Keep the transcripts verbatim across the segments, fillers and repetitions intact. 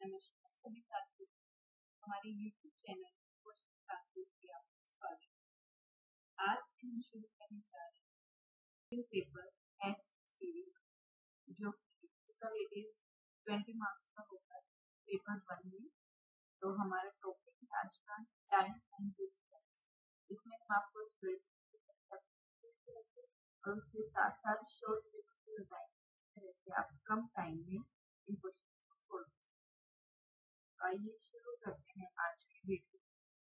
नमस्कार सभी साथियों, हमारे यूट्यूब चैनल क्वेश्चन क्लासेस की आपका स्वागत है। आज से हम शुरू करने जा रहे हैं पेपर मैथ्स सीरीज, जो कि इसका वेटेज ट्वेंटी मार्क्स का होगा पेपर वन में। तो हमारा टॉपिक है आज का टाइम एंड डिस्टेंस। इसमें हम आपको और उसके साथ साथ शॉर्ट ट्रिक्स भी बताएंगे, जैसे आप कम टाइम में इन क्वेश्चन को सोल्व कर सकते। आइए शुरू करते हैं आज की वीडियो।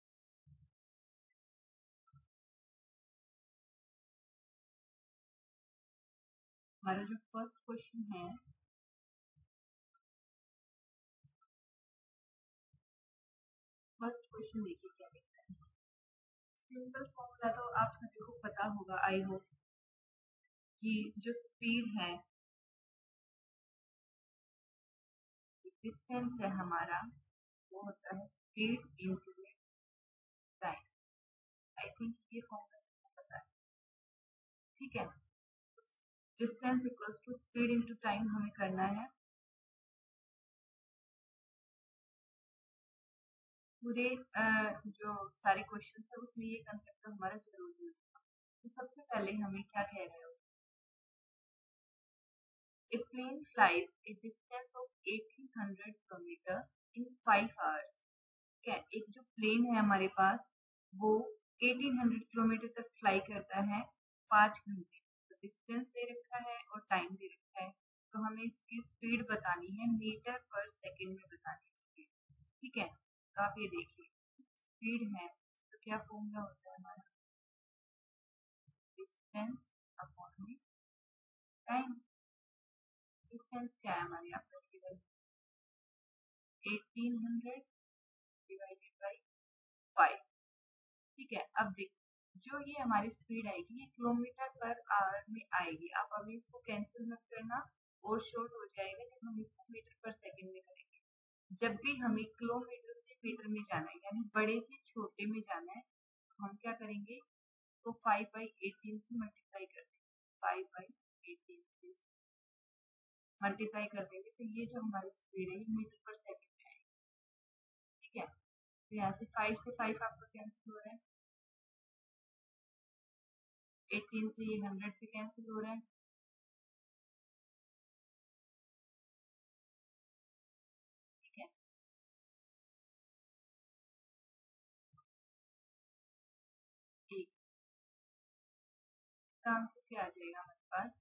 हमारा जो फर्स्ट क्वेश्चन है, फर्स्ट क्वेश्चन देखिए क्या कहता है। सिंपल फॉर्मूला तो आप सभी को पता होगा, आई होप, कि जो स्पीड है, डिस्टेंस है हमारा, वो होता है speed into time. I think ये फॉर्मूला सबको पता है, ठीक है। Distance equals to speed into time हमें करना है। पूरे जो सारे क्वेश्चन है उसमें ये कंसेप्ट तो हमारा जरूरी होगा। तो सबसे पहले हमें क्या कह रहे हो, A plane flies a distance of eighteen hundred kilometer in five hours. क्या एक जो प्लेन है हमारे पास, वो eighteen hundred किलोमीटर तक फ्लाई करता है पाँच घंटे। तो डिस्टेंस दे रखा है और टाइम दे रखा है, तो हमें इसकी स्पीड बतानी है, मीटर पर सेकंड में बतानी है स्पीड, ठीक है। तो आप ये देखिए, स्पीड है तो क्या फॉर्मूला होता है हमारा, डिस्टेंस अपॉन में टाइम। डिस्टेंस क्या है हमारे यहाँ पर, केवल eighteen hundred divided by five, ठीक है। अब देखो, जो ये हमारी स्पीड आएगी ये किलोमीटर पर आवर में आएगी। आप अभी इसको कैंसिल मत करना और शॉर्ट हो जाएगा जब हम इसको मीटर पर सेकंड में करेंगे। जब भी हमें किलोमीटर से मीटर में जाना है, यानी बड़े से छोटे में जाना है, तो हम क्या करेंगे, तो फाइव बाई एटीन से मल्टीप्लाई कर देंगे। फाइव बाई एटीन से मल्टीप्लाई कर देंगे, तो ये जो हमारी स्पीड है ये मीटर पर सेकंड में आएगी, ठीक है। तो यहाँ से फाइव से फाइव आपका कैंसिल हो रहा है, एटीन से ये हंड्रेड से कैंसिल हो रहा है, ठीक है। एक इसका आंसर क्या आ जाएगा हमारे पास,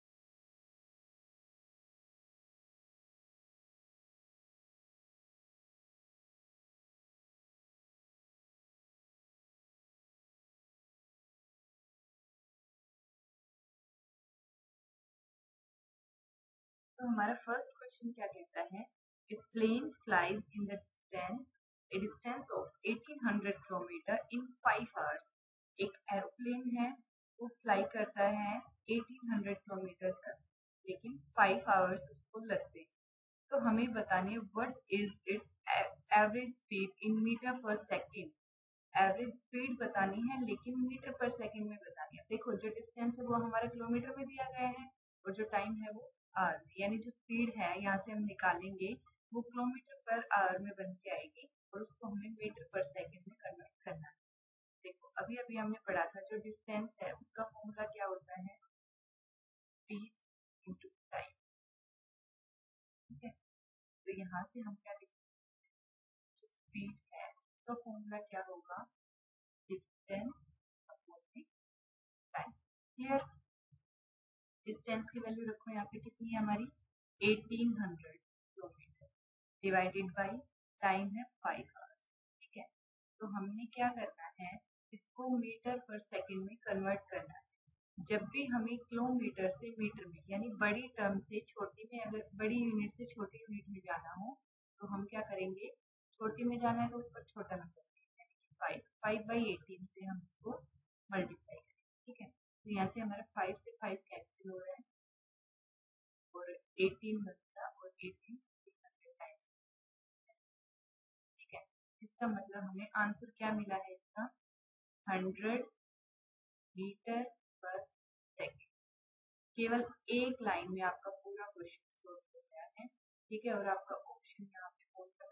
तो हमारा फर्स्ट क्वेश्चन क्या कहता है, a plane flies in the distance a distance of eighteen hundred kilometre in five hours. एक एरोप्लेन है, वो फ्लाई करता है eighteen hundred किलोमीटर तक, लेकिन फाइव आवर्स उसको लगते हैं। तो हमें बतानी है what is its average speed in metre per second. Average speed बतानी है लेकिन मीटर पर सेकंड में बतानी है। देखो, जो डिस्टेंस है वो हमारा किलोमीटर में दिया गया है और जो टाइम है वो आवर में, यानी जो स्पीड है यहाँ से हम निकालेंगे वो किलोमीटर पर आवर में बन के आएगी और उसको हमें मीटर पर सेकंड में कन्वर्ट करना है। देखो, अभी अभी हमने पढ़ा था जो डिस्टेंस है उसका फॉर्मूला क्या होता है, स्पीड इंटू टाइम, ठीक है। तो यहाँ से हम क्या लिखेंगे, जो स्पीड है उसका फॉर्मूला क्या होगा, distance upon time. Clear. Distance की वैल्यू रखो यहाँ पे, कितनी है हमारी, eighteen hundred kilometre divided by time है फाइव आवर्स, ठीक है। तो हमने क्या करना है, इसको मीटर पर सेकंड में कन्वर्ट करना है। जब भी हमें किलोमीटर से मीटर में, यानी बड़ी टर्म से छोटी में, अगर बड़ी यूनिट से छोटी यूनिट में जाना हो तो हम क्या करेंगे, छोटी में जाना है तो ऊपर छोटा नंबर यानी फाइव फाइव बाई एटीन से हम इसको मल्टीप्लाई करेंगे, ठीक है। तो यहाँ से हमारा फाइव से फाइव कैंसिल हो रहा है और एटीन बचता और एटीन टाइम्स, ठीक है। इसका मतलब हमें आंसर क्या मिला है इसका, हंड्रेड मीटर पर सेकेंड। केवल एक लाइन में आपका पूरा क्वेश्चन सॉल्व हो गया है, ठीक है। और आपका ऑप्शन यहाँ पे कौन सा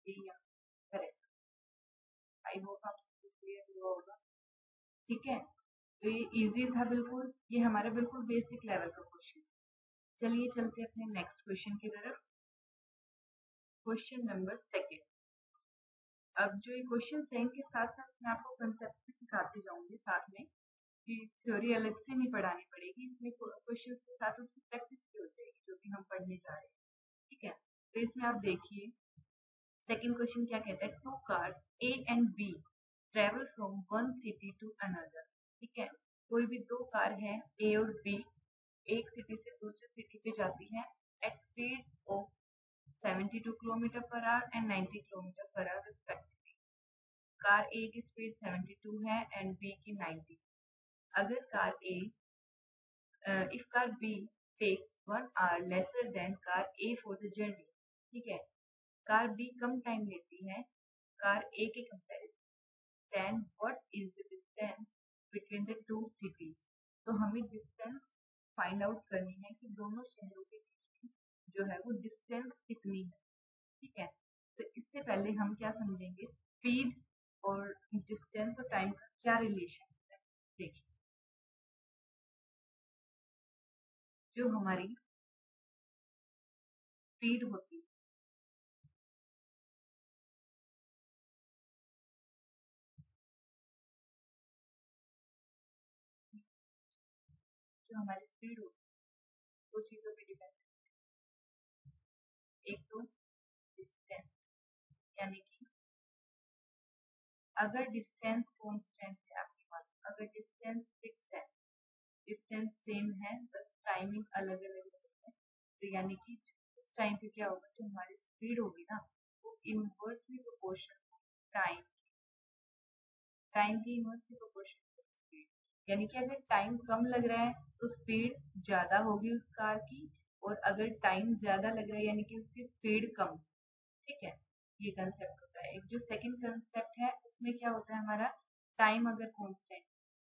ये यहाँ करेक्ट। आई होप आप सबको क्लियर हुआ होगा। ठीक है, तो ये इजी था बिल्कुल, ये हमारा बिल्कुल बेसिक लेवल का क्वेश्चन। चलिए चलते अपने नेक्स्ट क्वेश्चन की तरफ। Question number second. अब जो ये क्वेश्चन है इनके साथ साथ मैं आपको कंसेप्ट भी सिखाते जाऊंगी साथ में, कि थ्योरी अलग से नहीं पढ़ानी पड़ेगी, इसमें क्वेश्चन के साथ उसकी प्रैक्टिस भी हो जाएगी जो भी हम पढ़ने जा रहे हैं। ठीक है, तो इसमें आप देखिए सेकंड क्वेश्चन क्या कहता है, two cars A and B travel from one city to another. ठीक है, कोई भी दो कार है ए और बी, एक सिटी से दूसरी सिटी पे जाती है at speeds of seventy two kilometre per hour and ninety kilometre per hour respectively. Car A की स्पीड सेवेंटी टू है एंड बी की नाइंटी। अगर car A if car B takes one hour lesser than car A for the journey. ठीक है, car B कम time लेती है car A के comparison, then what is the distance between the two cities. तो हमें distance find out करनी है कि दोनों शहरों के बीच में जो है वो डिस्टेंस कितनी है। ठीक है, तो इससे पहले हम क्या समझेंगे, स्पीड और डिस्टेंस और टाइम का क्या रिलेशन है। देखिए, जो हमारी स्पीड होती है, जो हमारी स्पीड होती है दो चीजों पे डिपेंड है। एक तो डिस्टेंस, यानी कि अगर डिस्टेंस कांस्टेंट है आपके पास, अगर डिस्टेंस फिक्स है, डिस्टेंस सेम है, बस टाइमिंग अलग अलग है, तो यानी कि उस टाइम पे क्या होगा, जो हमारी स्पीड होगी ना वो इनवर्सली प्रोपोर्शनल टाइम टाइम की इनवर्सली प्रोपोर्शनल स्पीड। यानी कि अगर टाइम कम लग रहा है तो स्पीड ज्यादा होगी उस कार की, और अगर टाइम ज्यादा लग रहा है यानी कि उसकी स्पीड कम। ठीक है, ये कंसेप्ट होता है। एक जो सेकंड कंसेप्ट है उसमें क्या होता है, हमारा टाइम अगर कांस्टेंट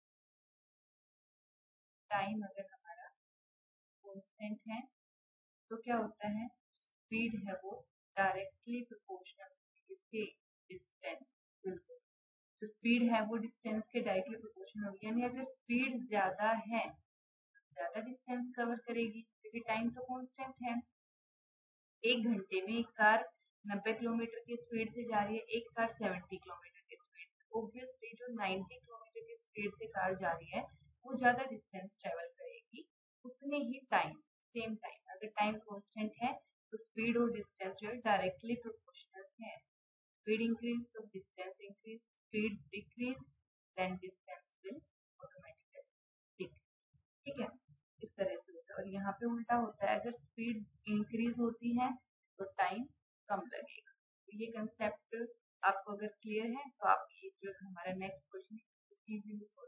टाइम अगर हमारा कांस्टेंट है तो क्या होता है, स्पीड है वो डायरेक्टली प्रोपोर्शनल इसके डिस्टेंस। बिल्कुल, जो स्पीड है वो डिस्टेंस के डायरेक्टली प्रोपोर्शनल होगी, यानी अगर स्पीड ज्यादा है ज्यादा डिस्टेंस कवर करेगी क्योंकि टाइम तो कांस्टेंट है। एक घंटे में एक कार नब्बे किलोमीटर की स्पीड से जा रही है, एक कार सेवेंटी किलोमीटर की स्पीड से, ऑब्वियसली जो नाइंटी किलोमीटर की स्पीड से कार जा रही है वो ज्यादा डिस्टेंस ट्रेवल करेगी उतने ही टाइम सेम टाइम। अगर टाइम कांस्टेंट है तो स्पीड और डिस्टेंस जो है डायरेक्टली प्रोपोर्शनल है। स्पीड इंक्रीज तो distance increase, speed decrease then distance will automatically decrease. ठीक है, इस तरह से होता है। और यहाँ पे उल्टा होता है, अगर स्पीड इंक्रीज होती है तो टाइम कम लगेगा। तो ये कंसेप्ट आपको अगर क्लियर है तो आप ये जो हमारा नेक्स्ट क्वेश्चन है इजीली सोल्व।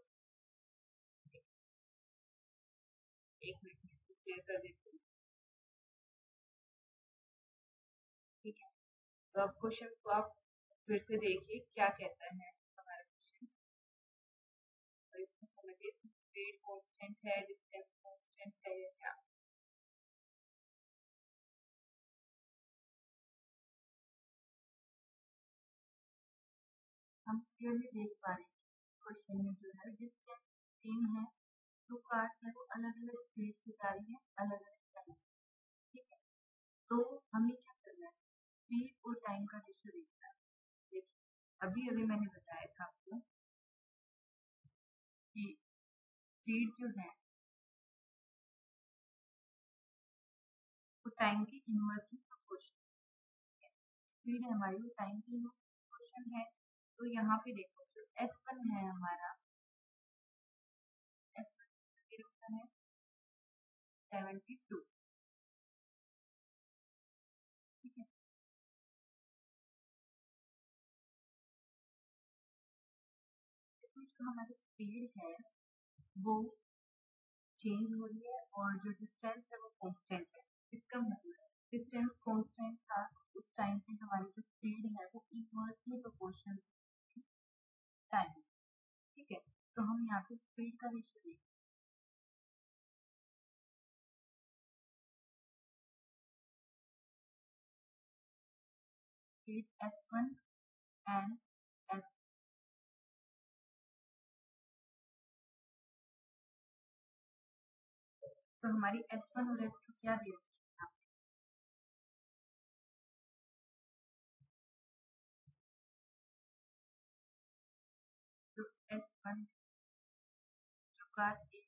एक मिनट में इसको क्लियर कर देती हूँ। ठीक है, तो अब क्वेश्चन को आप फिर से देखिए क्या कहता है हमारा क्वेश्चन, और इसमें समझिए स्पीड कांस्टेंट है, डिस्टेंस कांस्टेंट है या क्या। हम क्लियरली देख पा रहे हैं क्वेश्चन में जो है डिस्टेंस सेम है, दो कार्स है वो अलग अलग स्पीड से जा रही है अलग अलग टाइम। ठीक है, तो हमें क्या करना है, स्पीड और टाइम का रेशियो देखना है। देखिए, अभी अभी मैंने बताया था आपको कि स्पीड जो है वो टाइम की इनवर्सली प्रोपोर्शनल है। स्पीड है हमारी वो टाइम की इनवर्सली प्रोपोर्शनल है। तो यहाँ पे देखो जो एस वन है हमारा, एस वन होता है सेवेंटी टू। ठीक है, इसमें जो हमारी स्पीड है वो चेंज हो रही है और जो डिस्टेंस है वो कांस्टेंट है। इसका मतलब डिस्टेंस कांस्टेंट था उस टाइम पे हमारी जो स्पीड है वो इनवर्सली प्रोपोर्शनल टाइम। ठीक है, तो हम यहाँ पे स्पीड का रेशियो देखते हैं। Speed S one and S तो हमारी एस वन और एस टू क्या दे रखी है? तो एस वन जो car A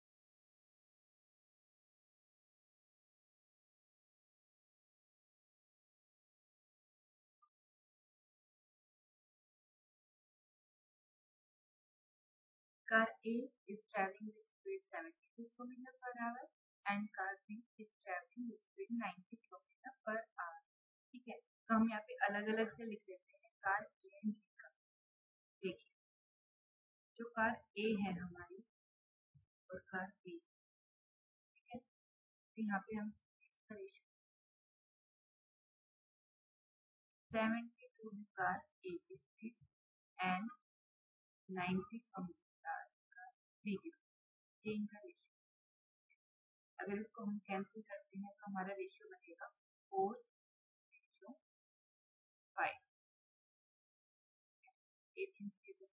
car A is traveling with speed seventy-two kilometers per hour and car B is traveling with speed ninety kilometers per hour. ठीक है, तो हम यहाँ पे अलग अलग से लिख देते हैं कार ए एंड बी का। देखिए, जो कार ए है हमारी और कार बी, ठीक है, तो यहाँ पे हम स्पीड का रेशियो सेवेंटी टू है कार ए की speed and ninety kilometre car B की स्पीड, ये इनका रेशियो। अगर इसको हम कैंसिल करते हैं तो हमारा रेशियो बनेगा four ratio five. Eighteen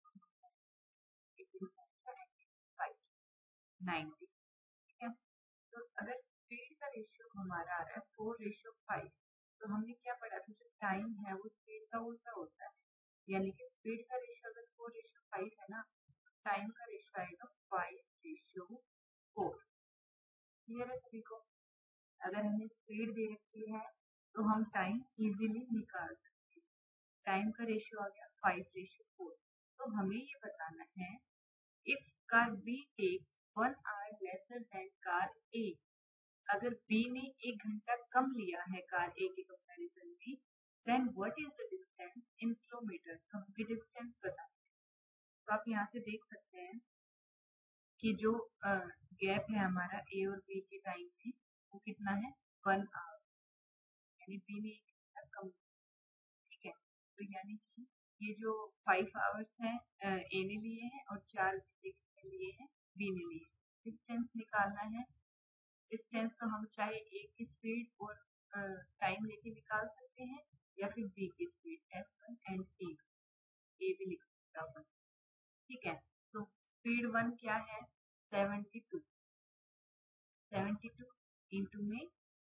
ninety, ठीक है। तो अगर स्पीड का रेशियो हमारा आ रहा है फोर रेशियो फाइव, तो हमने क्या पढ़ा था, जो टाइम है वो स्पीड का उल्टा होता है, यानी कि स्पीड का रेशियो अगर फोर रेशियो फाइव है ना, टाइम का रेशियो आएगा फाइव रेशियो फोर। क्लियर है सभी को? अगर हमें स्पीड दे रखी है तो हम टाइम इजीली निकाल सकते हैं। टाइम का रेशियो आ गया फाइव रेशियो फोर। तो हमें ये बताना है if car B takes one hour lesser than car A, अगर बी ने एक घंटा कम लिया है कार ए के कंपैरिजन में, then what is the distance in kilometre, तो हमें डिस्टेंस बताना है। तो आप यहाँ से देख सकते हैं कि जो गैप है हमारा ए और बी के टाइम में वो कितना है, वन आवर, यानी बी ने एक घंटा कम, ठीक है। तो यानी कि ये जो फाइव आवर्स हैं ए ने लिए हैं और चार घंटे किसने लिए हैं, बी ने लिए। डिस्टेंस निकालना है, डिस्टेंस तो हम चाहे ए की स्पीड और टाइम लेके निकाल सकते हैं या फिर बी की speed S one and A A भी लिख सकते हैं, ठीक है। तो स्पीड वन क्या है, seventy two, seventy two into में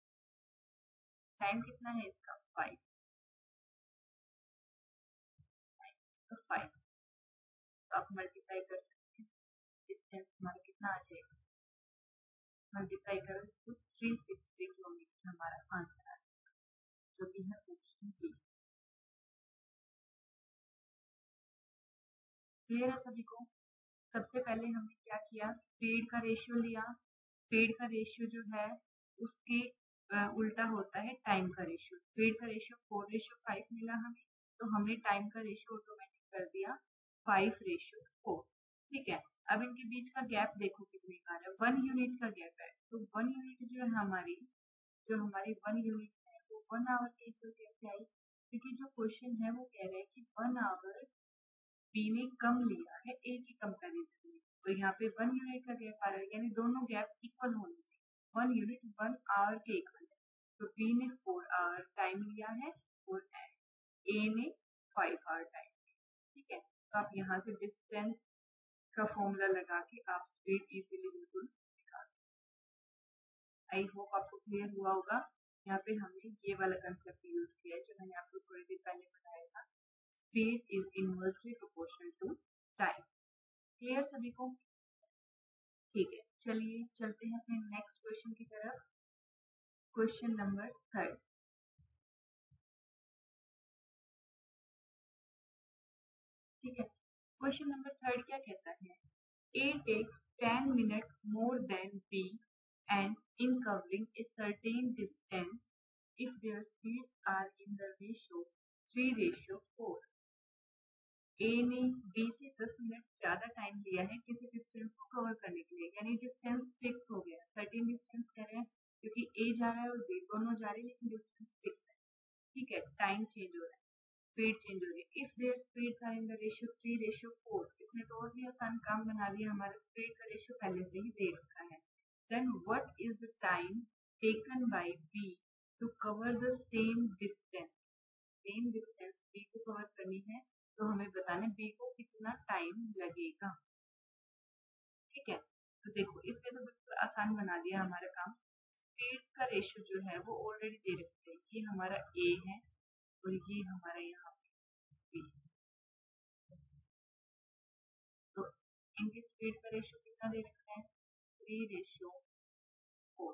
टाइम कितना है इसका, फाइव, फाइव, तो आप मल्टीप्लाई कर सकते हैं, डिस्टेंस हमारा कितना आ जाएगा, मल्टीप्लाई करो इसको थ्री सिक्सटी किलोमीटर हमारा आंसर आएगा, जो कि है ऑप्शन बी। क्लियर है सभी को? सबसे पहले हमने क्या किया, स्पीड का रेशियो लिया, स्पीड का रेशियो जो है उसके उल्टा होता है टाइम का रेशियो। स्पीड का रेशियो फोर रेशियो फाइव मिला हमें, तो हमने टाइम का रेशियो ऑटोमेटिक कर दिया फाइव रेशियो फोर, ठीक है। अब इनके बीच का गैप देखो कितने का है, वन यूनिट का गैप है। तो वन यूनिट जो है हमारी जो हमारी वन यूनिट है वो वन आवर के इक्वल कैसे आई, क्योंकि जो क्वेश्चन है वो कह रहे हैं कि वन आवर बी ने कम लिया है ए के कंपैरिजन में, तो यहाँ पे वन यूनिट का गैप आ रहा है, यानी दोनों गैप इक्वल होने चाहिए, वन यूनिट वन आवर के इक्वल है। तो बी ने फोर आवर टाइम लिया है और ए ने फाइव आवर टाइम लिया, ठीक है। तो आप यहाँ से डिस्टेंस का फॉर्मूला लगा के आप स्पीड इजीली बिल्कुल निकाल सकते। आई होप आपको क्लियर हुआ होगा। यहाँ पे हमने ये वाला कंसेप्ट यूज किया है जो मैंने आपको थोड़ी देर पहले बताया था, speed is inversely proportional to time. Clear सभी को? ठीक है, चलिए चलते हैं अपने नेक्स्ट क्वेश्चन की तरफ। क्वेश्चन नंबर थर्ड, ठीक है। क्वेश्चन नंबर थर्ड क्या कहता है, A takes ten minutes more than B and in covering a certain distance if their speeds are in the ratio three ratio four. A ने B से दस minute ज्यादा time लिया है किसी डिस्टेंस को कवर करने के लिए, यानी डिस्टेंस फिक्स हो गया, सर्टेन डिस्टेंस कह रहे हैं क्योंकि A जा रहा है और B दोनों जा रहे हैं लेकिन डिस्टेंस फिक्स है, ठीक है। टाइम चेंज हो रहा है, स्पीड चेंज हो रही है। If their speeds are in the ratio three ratio four, इसमें तो और भी आसान काम बना दिया, हमारा स्पीड का रेशियो पहले से ही दे रखा है। Then what is the time taken by B to cover the same distance, same distance B को कवर करनी है तो हमें बताना है बी को कितना टाइम लगेगा। ठीक है, तो देखो इसने तो बिल्कुल आसान बना दिया हमारा काम। स्पीड्स का रेशियो जो है वो ऑलरेडी दे रखते हैं, ये हमारा ए है और ये हमारा यहाँ पे बी। तो इनकी स्पीड का रेशियो कितना दे रखा है, three ratio four.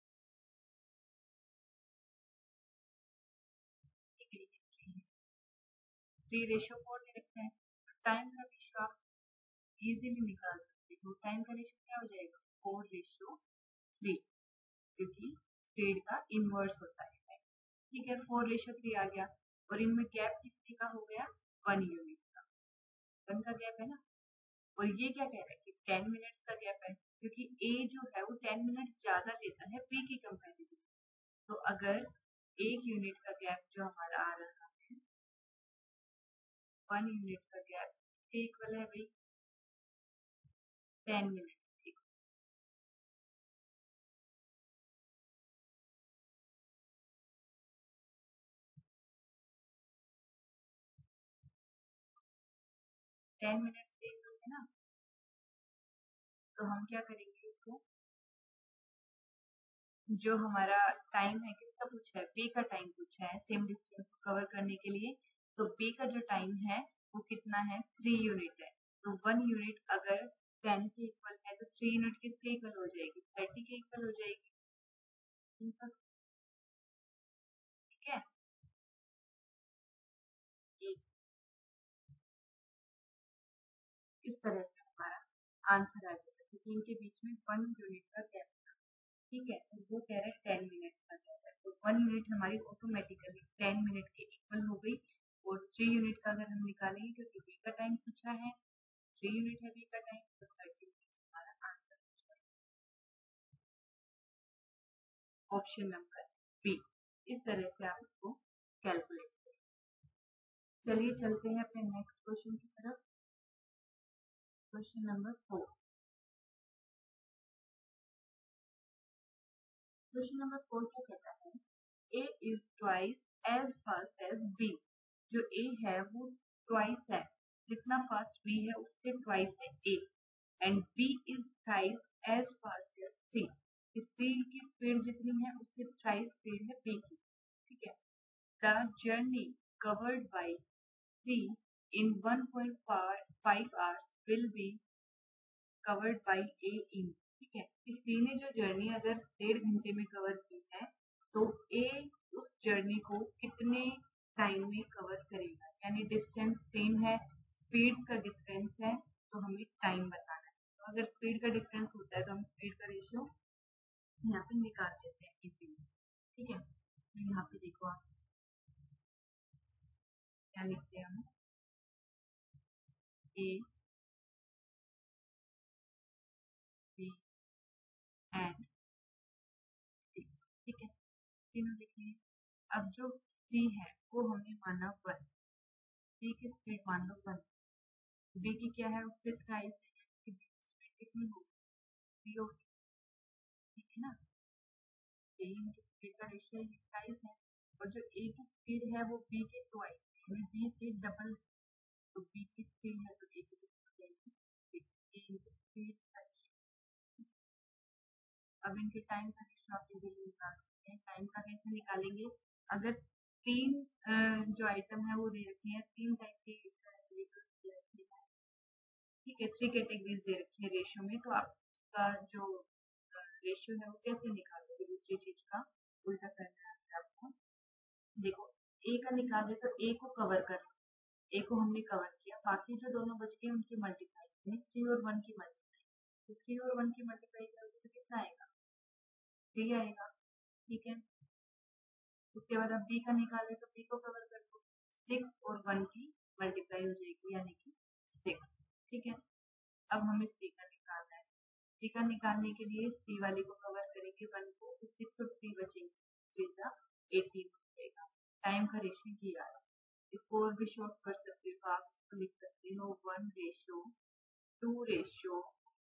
Three ratio four दे रखा है। टाइम का रेशियो आप इजीली निकाल सकते हो। टाइम का रेशियो क्या हो जाएगा, फोर रेशियो थ्री, क्योंकि स्पीड का इनवर्स होता है। ठीक है, फोर रेशियो थ्री आ गया और इनमें गैप कितने का हो गया, वन यूनिट का। वन का गैप है ना, और ये क्या कह रहा है कि टेन मिनट्स का गैप है, क्योंकि ए जो है वो टेन मिनट ज्यादा लेता है बी की कंपेरिजन। तो अगर एक यूनिट का गैप जो हमारा आ रहा है, वन यूनिट का गैप इक्वल है भाई टेन मिनट। टेन मिनट से है ना, तो हम क्या करेंगे, इसको जो हमारा टाइम है किसका पूछा है, बी का टाइम पूछा है सेम डिस्टेंस को कवर करने के लिए। तो बी का जो टाइम है वो कितना है, थ्री यूनिट है। तो वन यूनिट अगर टेन के इक्वल है तो थ्री यूनिट किसके इक्वल हो जाएगी, थर्टी के इक्वल हो जाएगी। ठीक है, इस तरह से हमारा आंसर आ जाएगा, क्योंकि इनके बीच में वन यूनिट का गैप था। ठीक है, तो वो कह रहे हैं टेन मिनट्स का गैप है, तो वन यूनिट हमारी ऑटोमेटिकली टेन मिनट के इक्वल हो गई। और थ्री यूनिट का अगर हम निकालेंगे, क्योंकि बी का टाइम पूछा है, थ्री यूनिट है बी का टाइम, तो थर्टी मिनट्स हमारा आंसर हो जाएगा। ऑप्शन नंबर बी, इस तरह से आप इसको कैलकुलेट करें। चलिए चलते हैं अपने नेक्स्ट क्वेश्चन की तरफ। Question number four. Question number four क्या कहता है, A is twice as fast as B। जो A है वो twice है, जितना फास्ट B है उससे twice है A, and B is thrice as fast as C। C की स्पीड जितनी है उससे thrice स्पीड है B की। ठीक है, the journey covered by C in one point five hours will be covered by A in। ठीक है, कि C ने जो जर्नी अगर डेढ़ घंटे में कवर की है तो A उस जर्नी को कितने टाइम में कवर करेगा, यानी डिस्टेंस सेम है, स्पीड का डिफरेंस है, तो हमें टाइम बताना है। तो अगर स्पीड का डिफरेंस होता है तो हम स्पीड का रेशियो यहाँ पे निकाल लेते हैं इजीली। ठीक है, तो यहाँ पे देखो आप क्या लिखते हैं, हम ए बी एंड सी। ठीक है, तीनों लिखेंगे। अब जो सी है वो हमने माना वन, सी की स्पीड मान लो वन, बी की क्या है उससे थ्राइस है, कि बी की स्पीड कितनी होगी, बी होगी। ठीक है ना, ए इनकी स्पीड का रेशियो थ्राइस है, और जो ए की स्पीड है वो बी के ट्वाइस है, यानी बी से डबल। तो बी की स्पीड है तो ए की कितनी हो जाएगी, ए इनकी स्पीड। अब इनके टाइम का रेशियो आप इजीली निकाल सकते हैं। टाइम का कैसे निकालेंगे, अगर तीन जो आइटम है वो दे रखी है, तीन टाइप के ठीक है, थ्री कैटेगरीज दे रखी है रेशियो में, तो आपका जो रेशियो है वो कैसे निकालोगे, दूसरी चीज का उल्टा करना है आपको। देखो ए का निकाले तो ए को कवर कर, ए को हमने कवर किया, बाकी जो दोनों बच गए उनकी मल्टीप्लाई करें, थ्री और वन की मल्टीप्लाई, तो थ्री और वन की मल्टीप्लाई करोगे तो कितना आएगा, थ्री आएगा। ठीक है, उसके बाद अब बी का निकाले तो बी को कवर कर दो, सिक्स और वन की मल्टीप्लाई हो जाएगी यानी कि सिक्स। ठीक है, अब हमें सी का निकालना है। सी का निकालने के लिए सी वाले को कवर करेंगे वन को, तो सिक्स और थ्री बचेंगे, थ्री का एटीन हो जाएगा। टाइम का रेशियो किया है, इसको और भी शॉर्ट कर सकते हो, तो आप इसको लिख सकते हो one ratio two ratio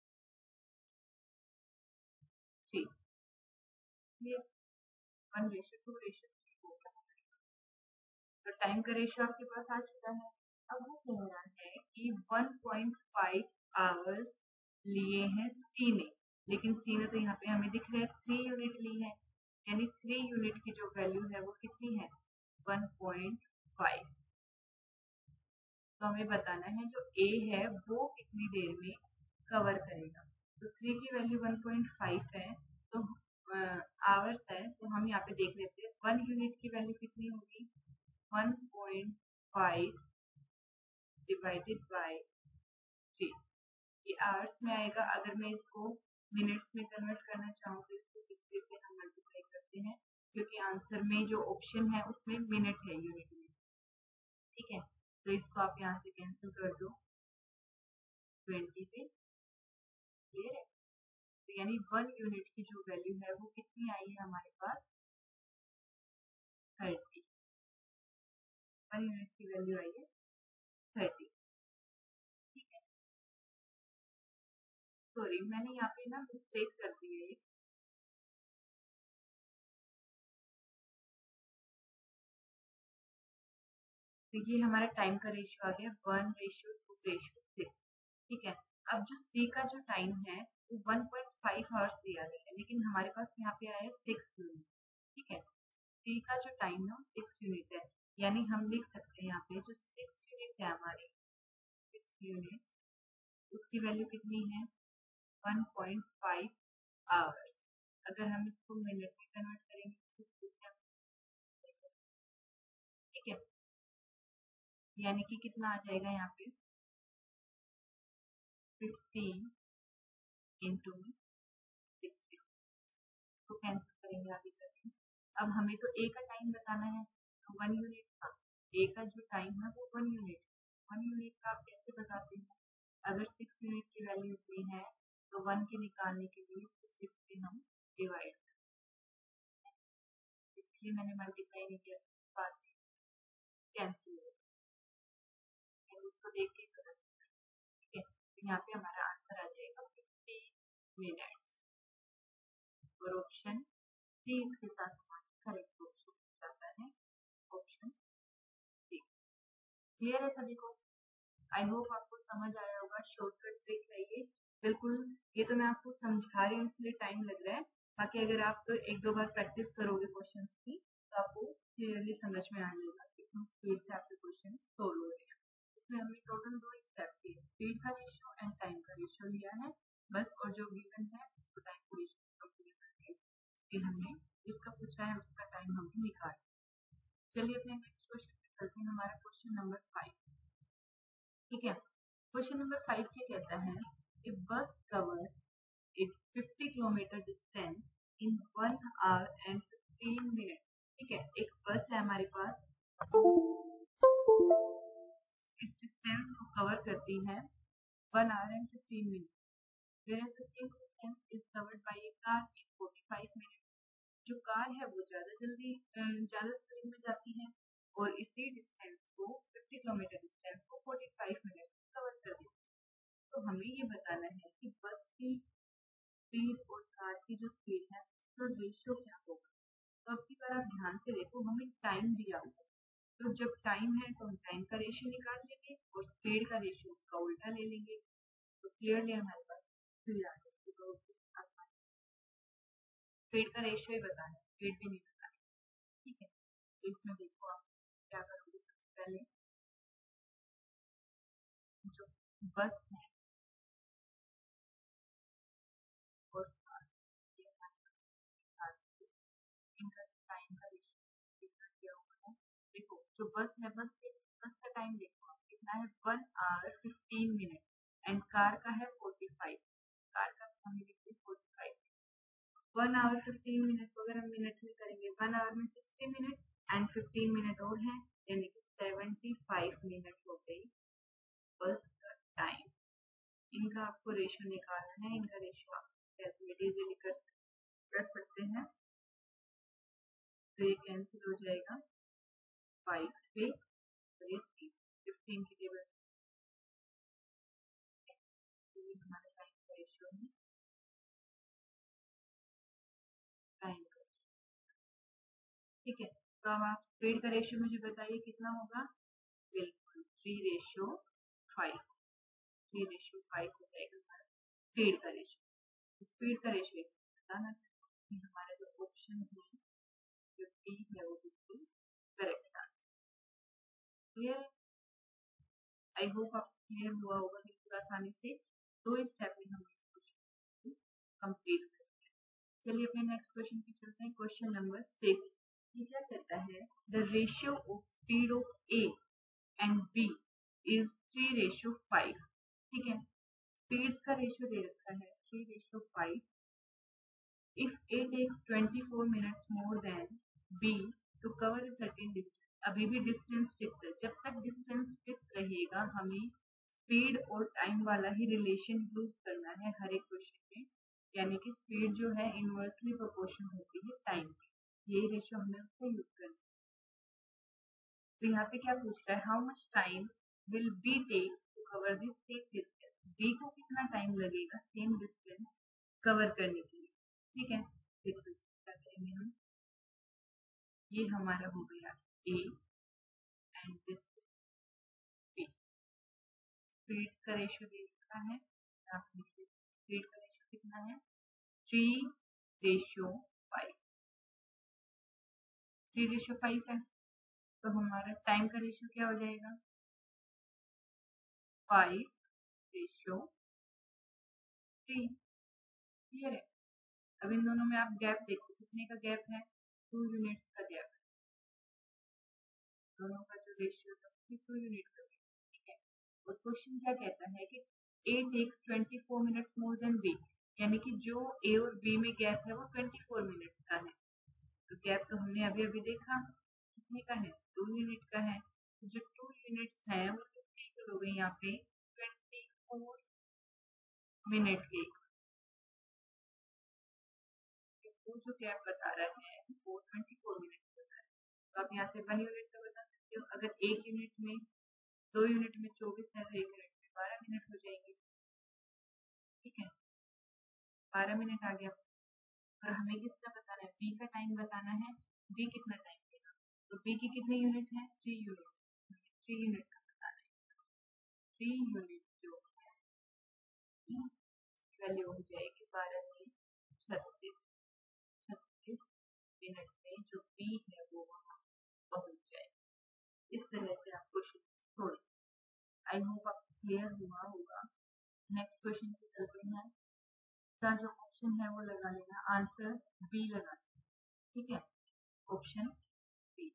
three. One ratio two ratio three हो गया। तो टाइम का रेशियो आपके पास आ चुका है। अब वो कह रहा है कि वन पॉइंट फाइव आवर्स लिए हैं सी ने, लेकिन सी ने तो यहाँ पे हमें दिख रहा है थ्री यूनिट ली है, यानी थ्री यूनिट की जो वैल्यू है वो कितनी है, वन पॉइंट फाइव। तो हमें बताना है जो ए है वो कितनी देर में कवर करेगा। तो थ्री की वैल्यू वन पॉइंट फाइव है, तो आवर्स है, तो हम यहाँ पे देख लेते हैं वन यूनिट की वैल्यू कितनी होगी, one point five divided by three, ये आवर्स में आएगा। अगर मैं इसको मिनट्स में कन्वर्ट करना चाहूँ तो इसको सिक्सटी से हम मल्टीप्लाई करते हैं, क्योंकि आंसर में जो ऑप्शन है उसमें मिनट है यूनिट में, ठीक है। तो इसको आप यहाँ से कैंसिल कर दो ट्वेंटी पे, क्लियर है। तो यानी वन यूनिट की जो वैल्यू है वो कितनी आई है हमारे पास, थर्टी। वन यूनिट की वैल्यू आई है थर्टी, ठीक है। सॉरी मैंने यहाँ पे ना मिस्टेक कर दी है, तो ये हमारा टाइम का रेशियो आ गया one ratio two ratio six, ठीक है। अब जो सी का जो टाइम है वो वन पॉइंट फाइव आवर्स दिया गया है, लेकिन हमारे पास यहाँ पे आया है सिक्स यूनिट, ठीक है। सी का जो टाइम है वो सिक्स यूनिट है, यानी हम लिख सकते हैं यहाँ पे जो सिक्स यूनिट है हमारी, सिक्स यूनिट उसकी वैल्यू कितनी है, वन पॉइंट फाइव आवर्स। अगर हम इसको मिनट में कन्वर्ट करेंगे तो सिक्सटी से, ठीक है, यानी कि कितना आ जाएगा यहाँ पे फिफ्टीन इंटू सिक्सटी, तो कैंसिल करेंगे आगे करके। अब हमें तो ए का टाइम बताना है, तो वन यूनिट का, ए का जो टाइम है वो वन यूनिट, वन यूनिट का आप कैसे बताते हैं, अगर सिक्स यूनिट की वैल्यू इतनी है तो वन के निकालने के लिए इसको सिक्स से हम डिवाइड करते हैं, इसलिए मैंने मल्टीप्लाई नहीं किया, बाद में कैंसिल हो गया, उसको देख के पता चलता है, ठीक है। तो यहाँ पे हमारा आंसर आ जाएगा फिफ्टीन मिनट्स, और ऑप्शन सी इसके साथ हमारा करेक्ट ऑप्शन जाता है, ऑप्शन सी। क्लियर है सभी को? आई होप आपको समझ आया होगा, शॉर्टकट ट्रिक है ये बिल्कुल। ये तो मैं आपको समझा रही हूँ इसलिए टाइम लग रहा है, बाकी अगर आप तो एक दो बार प्रैक्टिस करोगे क्वेश्चन की तो आपको क्लियरली समझ में आ जाएगा कितनी स्पीड से आपके क्वेश्चन सोल्व हो रहे हैं। इसमें हमने टोटल दो स्टेप किए, स्पीड का रेशियो एंड टाइम का रेशियो लिया है बस, और जो गिवन है उसको टाइम का रेशियो कंप्लीट करके फिर हमने जिसका पूछा है उसका टाइम हमने निकाला। चलिए अपने नेक्स्ट क्वेश्चन पे चलते हैं, हमारा क्वेश्चन नंबर फाइव, ठीक है। क्वेश्चन नंबर फाइव क्या कहता है, कि बस कवर एक fifty kilometre distance in one hour and fifteen minute, ठीक है। एक बस है हमारे पास, इस डिस्टेंस को कवर करती है one hour and fifteen minute, whereas the same distance is covered by a car in forty five minutes। जो कार है वो ज्यादा जल्दी ज्यादा स्पीड में जाती है और इसी डिस्टेंस को फिफ्टी किलोमीटर डिस्टेंस को फोर्टी फाइव मिनट कवर कर देती है। तो हमें ये बताना है कि बस की स्पीड और कार की जो स्पीड है उसका रेशियो क्या होगा। तो अब की बार आप ध्यान से देखो, हमें टाइम दिया हुआ है, तो जब टाइम है तो हम टाइम का रेशियो निकाल लेंगे और स्पीड का रेशियो उसका उल्टा ले लेंगे, तो क्लियरली हमारे पास स्पीड आ जाएगी। तो स्पीड का रेशियो ही बताना है, स्पीड भी नहीं बताना, ठीक है। तो इसमें देखो आप क्या करोगे, सबसे पहले जो बस है और कार, ये इनका जो टाइम का रेशियो कितना दिया हुआ है, देखो जो बस है, बस के बस का टाइम देखो आप कितना है, one hour fifteen minute and car का है फोर्टी फाइव, कार का हमें लिखते हैं forty five, one hour fifteen minute को अगर हम मिनट में करेंगे, वन आवर में sixty minute and fifteen minute और है, यानी कि सेवेंटी फाइव मिनट हो गई बस का टाइम। इनका आपको रेशियो निकालना है, इनका रेशियो आप कैलकुलेट इजीली कर कर सकते हैं, तो ये कैंसिल हो जाएगा फाइव पे, तो ये फिफ्टीन की टेबल हमारे टाइम का रेशियो है, टाइम का, ठीक है। तो अब आप स्पीड का रेशियो मुझे बताइए कितना होगा। बिल्कुल three ratio five, three ratio five हो जाएगा हमारा स्पीड का रेशियो। स्पीड का रेशियो बताना कि हमारा जो ऑप्शन है जो डी है वो बिल्कुल करेक्ट आंसर। क्लियर है? आई होप आपको क्लियर हुआ होगा बिल्कुल आसानी से। दो स्टेप में हम इस क्वेश्चन को कंप्लीट करेंगे। चलिए अपने नेक्स्ट क्वेश्चन पे चलते हैं। क्वेश्चन नंबर सिक्स ये क्या कहता है, the ratio of speed of A and B is three ratio five. ठीक है, स्पीड्स का रेशियो दे रखा है three ratio five. If A takes twenty four minutes more than B to cover a certain distance. अभी भी distance fix है, जब तक डिस्टेंस फिक्स रहेगा हमें स्पीड और टाइम वाला ही रिलेशन यूज करना है हर एक क्वेश्चन में, यानी कि स्पीड जो है इनवर्सली प्रोपोर्शनल होती है टाइम की, यही रेशियो हमें उसका यूज करना है। तो यहाँ पे क्या पूछ रहा है, how much time will be take to cover this same distance. B को कितना टाइम लगेगा सेम डिस्टेंस कवर करने के लिए। ठीक है, देखो क्या करेंगे हम, ये हमारा हो गया A and this B. Speed का रेशियो दे रखा है, स्पीड का रेशियो कितना है three ratio five, three ratio five है। तो हमारा टाइम का रेशियो क्या हो जाएगा फाइव रेशियो थ्री। क्लियर है? अब इन दोनों में आप गैप देखो, कितने का गैप है, टू यूनिट्स का गैप है। दोनों का जो रेशियो है टू यूनिट का गैप। ठीक है, और क्वेश्चन क्या कहता है कि A takes twenty four minutes more than B, यानी कि जो ए और बी में गैप है वो ट्वेंटी फोर मिनट्स का है। तो गैप तो हमने अभी अभी देखा कितने का है, टू यूनिट का है। तो जो टू यूनिट्स है वो कितने इक्वल हो गए यहाँ पे ट्वेंटी फोर मिनट के। वो जो गैप बता रहा है वो ट्वेंटी फोर मिनट बता रहा है। तो आप यहाँ से वन यूनिट का बता सकते हो। अगर एक यूनिट में दो यूनिट में चौबीस है तो एक यूनिट में बारह मिनट हो जाएंगे। ठीक है, बारह मिनट आ गया। और हमें किसका बताना है, बी का टाइम बताना है, बी कितना टाइम देगा। तो बी की कितनी यूनिट है थ्री यूनिट, थ्री यूनिट का बताना है। थ्री यूनिट जो है वैल्यू हो जाएगी बारह से छत्तीस, छत्तीस मिनट में जो बी है वो वहाँ पहुंच जाए। इस तरह से आप क्वेश्चन सोल्व। आई होप आपको क्लियर हुआ होगा। नेक्स्ट क्वेश्चन पे चलते हैं। का जो ऑप्शन है वो लगा लेना, आंसर बी लगा लेना। ठीक है, option B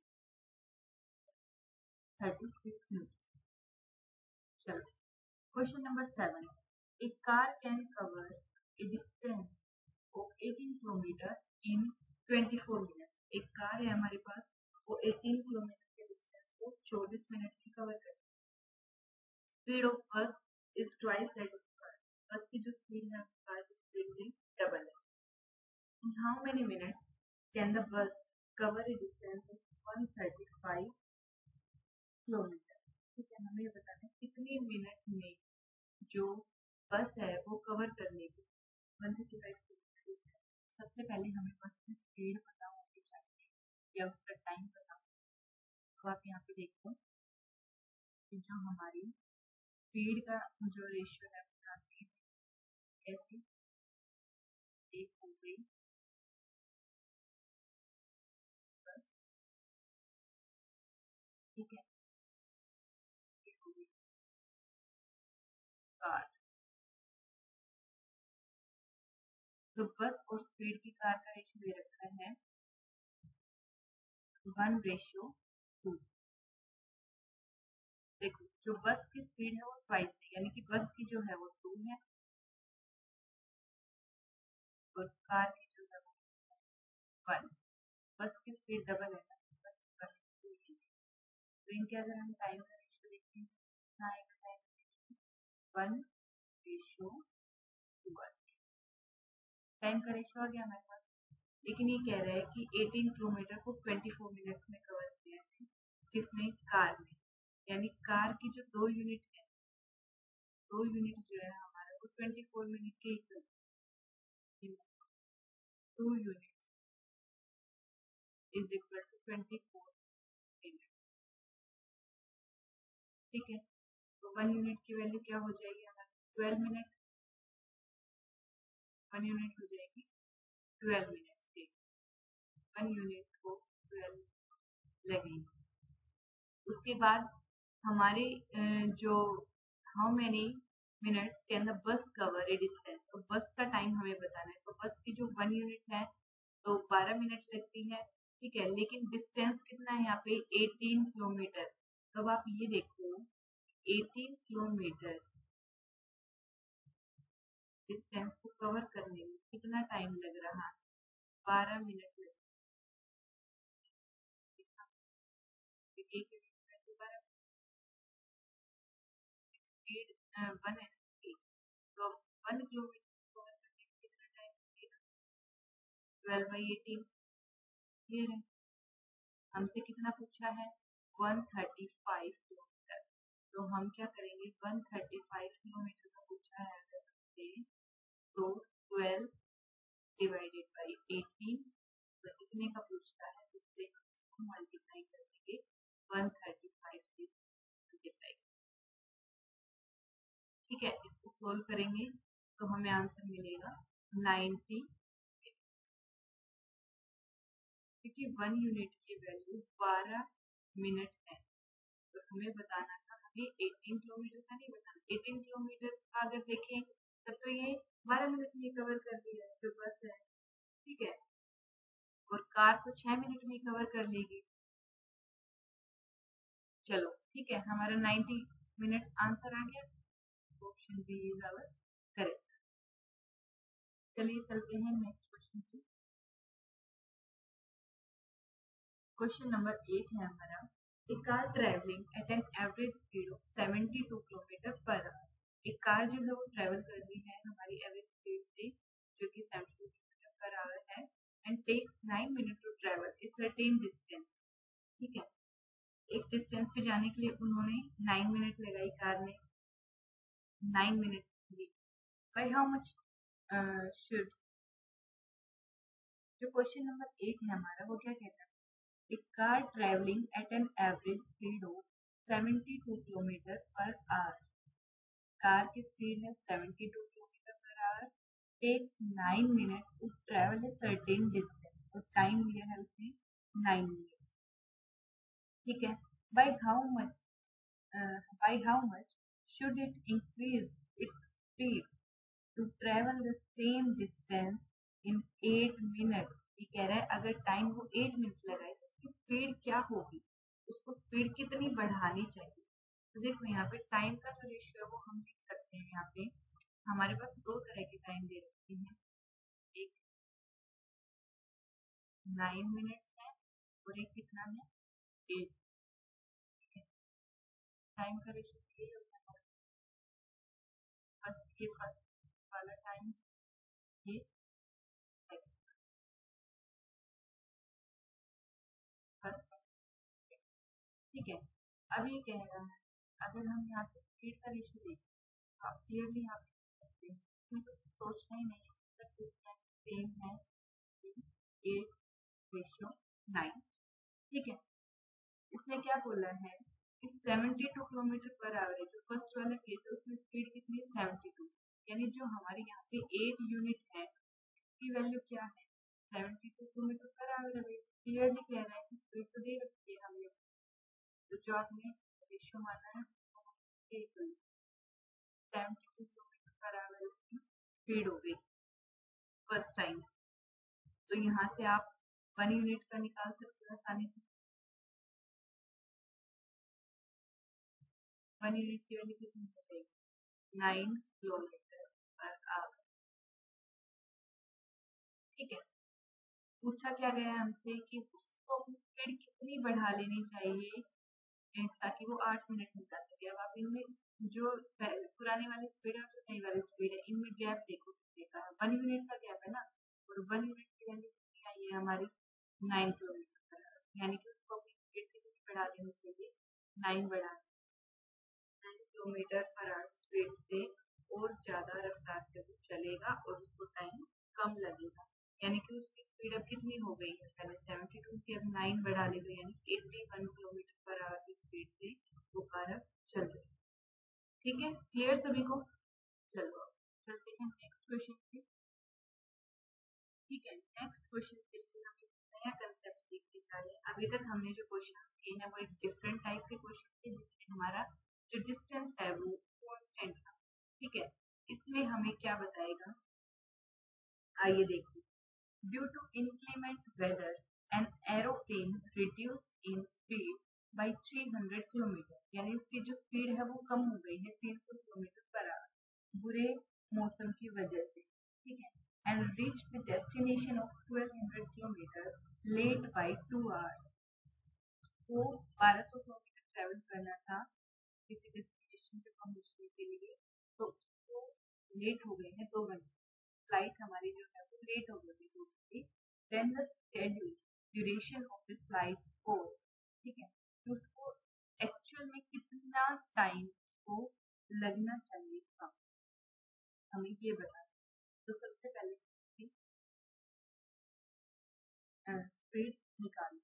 thirty six minute. चलो question number seven, a car can cover a distance of eighteen kilometre in twenty four minutes. एक कार है हमारे पास, वो एटीन किलोमीटर के डिस्टेंस को चौबीस मिनट में कवर करती है। Speed of bus is twice that of car. Bus की जो स्पीड है कार की स्पीड से डबल है। In how many minutes can the bus cover a distance of one hundred thirty-five kilometre. ठीक है, हमें बताना है कितने मिनट में जो बस है वो कवर करने की one thirty five kilometre distance. सबसे पहले हमें बस की स्पीड पता होनी चाहिए या उसका टाइम पता होना। तो आप यहाँ पे देखो कि जो हमारी स्पीड का जो रेशियो है वो ऐसे एक हो गई बस। ठीक है, एक हो गई कार। तो बस और स्पीड की कार का रेशियो दे रखा है वन रेशियो टू। देखो जो बस की स्पीड है वो ट्वाइस है, यानी कि बस की जो है वो टू है और कार की जो है वो वन। बस की स्पीड डबल है ना, बस का टू है। तो इनके अगर हम टाइम का रेशियो देखते हैं कितना आएगा, time one ratio two. Time का रेशियो आ गया हमारे पास। लेकिन ये कह रहा है कि एटीन किलोमीटर को ट्वेंटी फोर मिनट्स में कवर किया है, किसने, कार ने। यानी कार की जो दो यूनिट है, दो यूनिट जो है हमारा वो ट्वेंटी फोर मिनट के equal, two unit is equal to twenty four minute. ठीक है, तो वन यूनिट की वैल्यू क्या हो जाएगी हमारी? Twelve minute. वन यूनिट हो जाएगी ट्वेल्व मिनट से, वन यूनिट को ट्वेल्व लगेगी। उसके बाद हमारे जो how many minutes can the bus cover a distance, तो बस का टाइम हमें बताना है। तो बस की जो वन यूनिट है तो बारह मिनट लगती है। ठीक है, लेकिन डिस्टेंस कितना है यहाँ पे? Eighteen kilometre. तो अब आप ये देखो, एटीन किलोमीटर डिस्टेंस को कवर करने में कितना टाइम लग रहा है? बारह मिनट लग स्पीड वन है, तो वन किलोमीटर कवर करने में कितना टाइम लगेगा? Twelve by eighteen. क्लियर है? हमसे कितना पूछा है? One thirty five kilometre. तो हम क्या करेंगे? वन थर्टी फाइव किलोमीटर का पूछा है अगर हमसे, तो ट्वेल्व डिवाइडेड बाई एटीन, तो कितने का पूछता है उससे हम मल्टीप्लाई कर देंगे वन थर्टी फाइव से मल्टीप्लाई। ठीक है, इसको सोल्व करेंगे तो हमें आंसर मिलेगा नाइन्टी, क्योंकि वन यूनिट की वैल्यू बारह मिनट है। तो हमें बताना था, हमें एटीन किलोमीटर का नहीं बताना। एटीन किलोमीटर का अगर देखें तब तो ये बारह मिनट में कवर कर दिया है जो बस है। ठीक है, और कार तो छह मिनट में कवर कर लेगी। चलो ठीक है, हमारा नाइन्टी मिनट्स आंसर आ गया। Option B is our correct. चलिए चलते हैं नेक्स्ट क्वेश्चन पे। क्वेश्चन नंबर एट है हमारा, a car travelling at an average speed of seventy two kilometre per hour. एक कार जो है वो ट्रेवल कर रही है हमारी एवरेज स्पीड से, जो कि seventy two kilometre per hour है, and takes nine minute to travel a certain distance. ठीक है, एक डिस्टेंस पे जाने के लिए उन्होंने नाइन मिनट लगाई कार ने, नाइन मिनट ली। बाय हाउ मच शुड, जो क्वेश्चन नंबर एट है हमारा वो क्या कहता है? A car traveling at an average speed of seventy two kilometre per hour. Car की स्पीड है seventy two kilometre per hour, takes nine minute to travel a certain distance, और time लिया है उसने नाइन मिनट। ठीक है, by how much by how much should it increase its speed to travel the same distance in eight minute. ये कह रहा है अगर टाइम वो एट मिनट लगाए तो उसकी स्पीड क्या होगी, उसको स्पीड कितनी बढ़ानी चाहिए। तो देखो यहाँ पे टाइम का जो रेशियो है वो हम लिख सकते हैं। यहाँ पे हमारे पास दो तरह के टाइम दे रखे हैं, एक नाइन मिनट्स है और एक कितना है? एट। टाइम का रेशियो ये होता है, फर्स्ट ये फर्स्ट वाला टाइम, ये फर्स्ट। ठीक है, अब ये कह रहा है अगर हम यहाँ से स्पीड का रेशियो देखें, आप क्लियरली यहाँ पे देख सकते हैं, तो सोचना ही नहीं है, डिस्टेंस सेम है, एट रेशियो नाइन। ठीक है, इसने क्या बोला है कि seventy two kilometre per hour, जो फर्स्ट वाला केस है उसमें स्पीड कितनी है? Seventy two. यानी जो हमारे यहाँ पे एट यूनिट है इसकी वैल्यू क्या है? Seventy two kilometre per hour है। क्लियरली कह रहा है कि स्पीड तो दे रखी है हमने, तो जो आपने रेशियो माना है seventy two kilometre per hour इसकी स्पीड हो गई फर्स्ट टाइम। तो यहाँ से आप वन यूनिट का निकाल सकते हो आसानी से। वन यूनिट की वैल्यू कितनी हो जाएगी? Nine kilometre per hour. ठीक है, पूछा क्या गया हमसे कि उसको अपनी स्पीड कितनी बढ़ा लेनी चाहिए ताकि वो आठ मिनट में जा सके। अब आप इनमें जो पुरानी वाली स्पीड है और नई वाली स्पीड है, इनमें गैप देखो कितने का है? वन यूनिट का गैप है ना, और वन यूनिट की वैल्यू कितनी आई है हमारी? Nine kilometre per hour. यानी कि उसको अपनी स्पीड कितनी बढ़ा देनी चाहिए? नाइन बढ़ा, nine kilometre per hour speed से और ज्यादा रफ्तार से वो चलेगा और उसको टाइम कम लगेगा। यानी कि उसकी स्पीड अब कितनी हो गई है, पहले सेवेंटी टू की अब नाइन बढ़ा ली गई, यानी eighty one kilometre per hour की स्पीड से वो कार अब चल रही है। ठीक है, क्लियर सभी को? चलो चलते हैं नेक्स्ट क्वेश्चन पे। ठीक है, नेक्स्ट क्वेश्चन के लिए हम एक नया कंसेप्ट सीखने जा रहे हैं। अभी तक हमने जो क्वेश्चन किए हैं वो एक डिफरेंट टाइप के क्वेश्चन थे, जिसमें हमारा जो डिस्टेंस है वो कांस्टेंट था। ठीक है, इसमें हमें क्या बताएगा, आइए देखते हैं। Due to inclement weather, an aeroplane reduced in speed by three hundred kilometre, यानी उसकी जो स्पीड है वो कम हो गई है तीन सौ किलोमीटर पर आवर बुरे मौसम की वजह से। ठीक है, and reach the destination of twelve hundred kilometre late by two hours. वो बारह सौ किलोमीटर ट्रेवल करना था किसी डेस्टिनेशन पे पहुंचने के लिए, तो उसको लेट हो गए हैं दो घंटे, फ्लाइट हमारी जो है वो लेट हो गई दो घंटे। Then the schedule duration of the flight for. ठीक है, तो उसको एक्चुअल में कितना टाइम उसको लगना चाहिए था, हमें ये बताना। तो सबसे पहले स्पीड निकालें।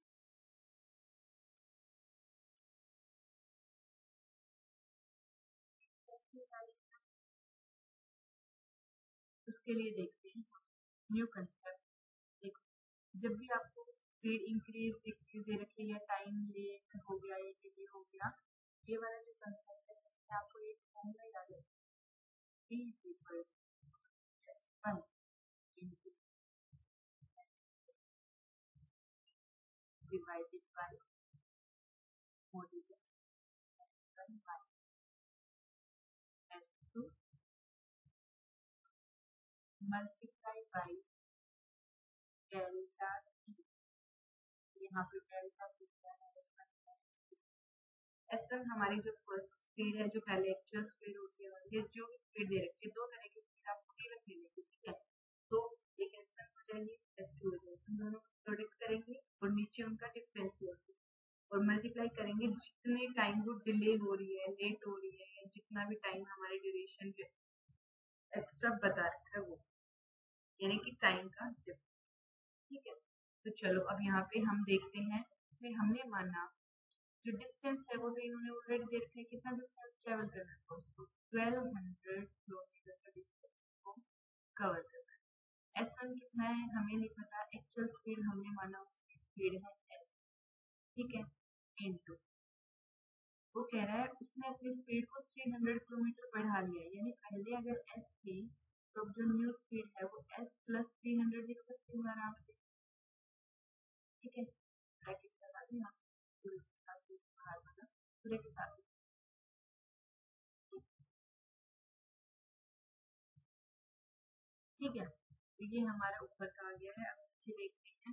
उसके लिए देखते हैं न्यू कंसेप्ट। देखो, जब भी आपको स्पीड इंक्रीज डिक्रीज दे रखी है, टाइम लेट हो गया या डिले हो गया, ये वाला जो कंसेप्ट है इसमें आपको एक फॉर्मूला याद है, p is equal to s one into divided by modulus one by s two multiply by delta t। यहाँ पे डेल्टा कितना है, एस वन हमारी जो फर्स्ट स्पीड है, जो पहले एक्चुअल स्पीड होती है, ये जो भी स्पीड दे रखी है, दो तरह की स्पीड आपको गिवन मिलेगी। ठीक है, तो एक एस वन हो जाएगी, एस टू हो जाएगी, हम दोनों को प्रोडक्ट करेंगे और नीचे उनका डिफरेंस लेंगे और मल्टीप्लाई करेंगे जितने टाइम वो डिले हो रही है, लेट हो रही है, या जितना भी टाइम हमारे ड्यूरेशन के एक्स्ट्रा बता रखा है वो, यानी कि टाइम का डिफरेंस। ठीक है, तो चलो अब यहाँ पे हम देखते हैं कि हमने माना जो डिस्टेंस है वो भी इन्होंने ऑलरेडी दे रखा है, कितना डिस्टेंस ट्रेवल करना है उसको ट्वेल्व हंड्रेड किलोमीटर का डिस्टेंस को कवर करना है। एस वन कितना है हमें नहीं पता, एक्चुअल स्पीड हमने माना उसकी स्पीड है एस। ठीक है, इनटू वो कह रहा है उसने अपनी स्पीड को थ्री हंड्रेड किलोमीटर बढ़ा लिया, यानी पहले अगर एस थी तो जो न्यू स्पीड है वो एस प्लस थ्री हंड्रेड लिख सकते हो आराम से। ठीक है, ब्रैकेट लगा दिया पूरे के साथ बाहर वाला पूरे के साथ। ठीक है, तो ये हमारा ऊपर का आ गया है। अब नीचे देखते हैं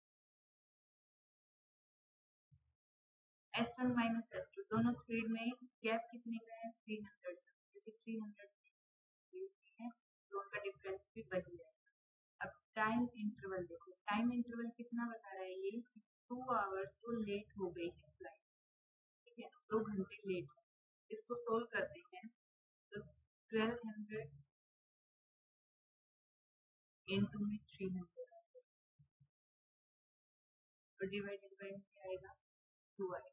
S one minus S two, दोनों स्पीड में गैप कितने का है, थ्री हंड्रेड, क्योंकि थ्री हंड्रेड से है तो उनका डिफरेंस भी बढ़ जाएगा। अब टाइम इंटरवल देखो, टाइम इंटरवल कितना बता रहा है ये, टू आवर्स वो लेट हो गई है फ्लाइट। ठीक है, दो घंटे लेट। इसको सोल्व करते हैं तो ट्वेल्व हंड्रेड इंटू में थ्री हंड्रेड और डिवाइडेड बाई क्या आएगा, टू आएगा,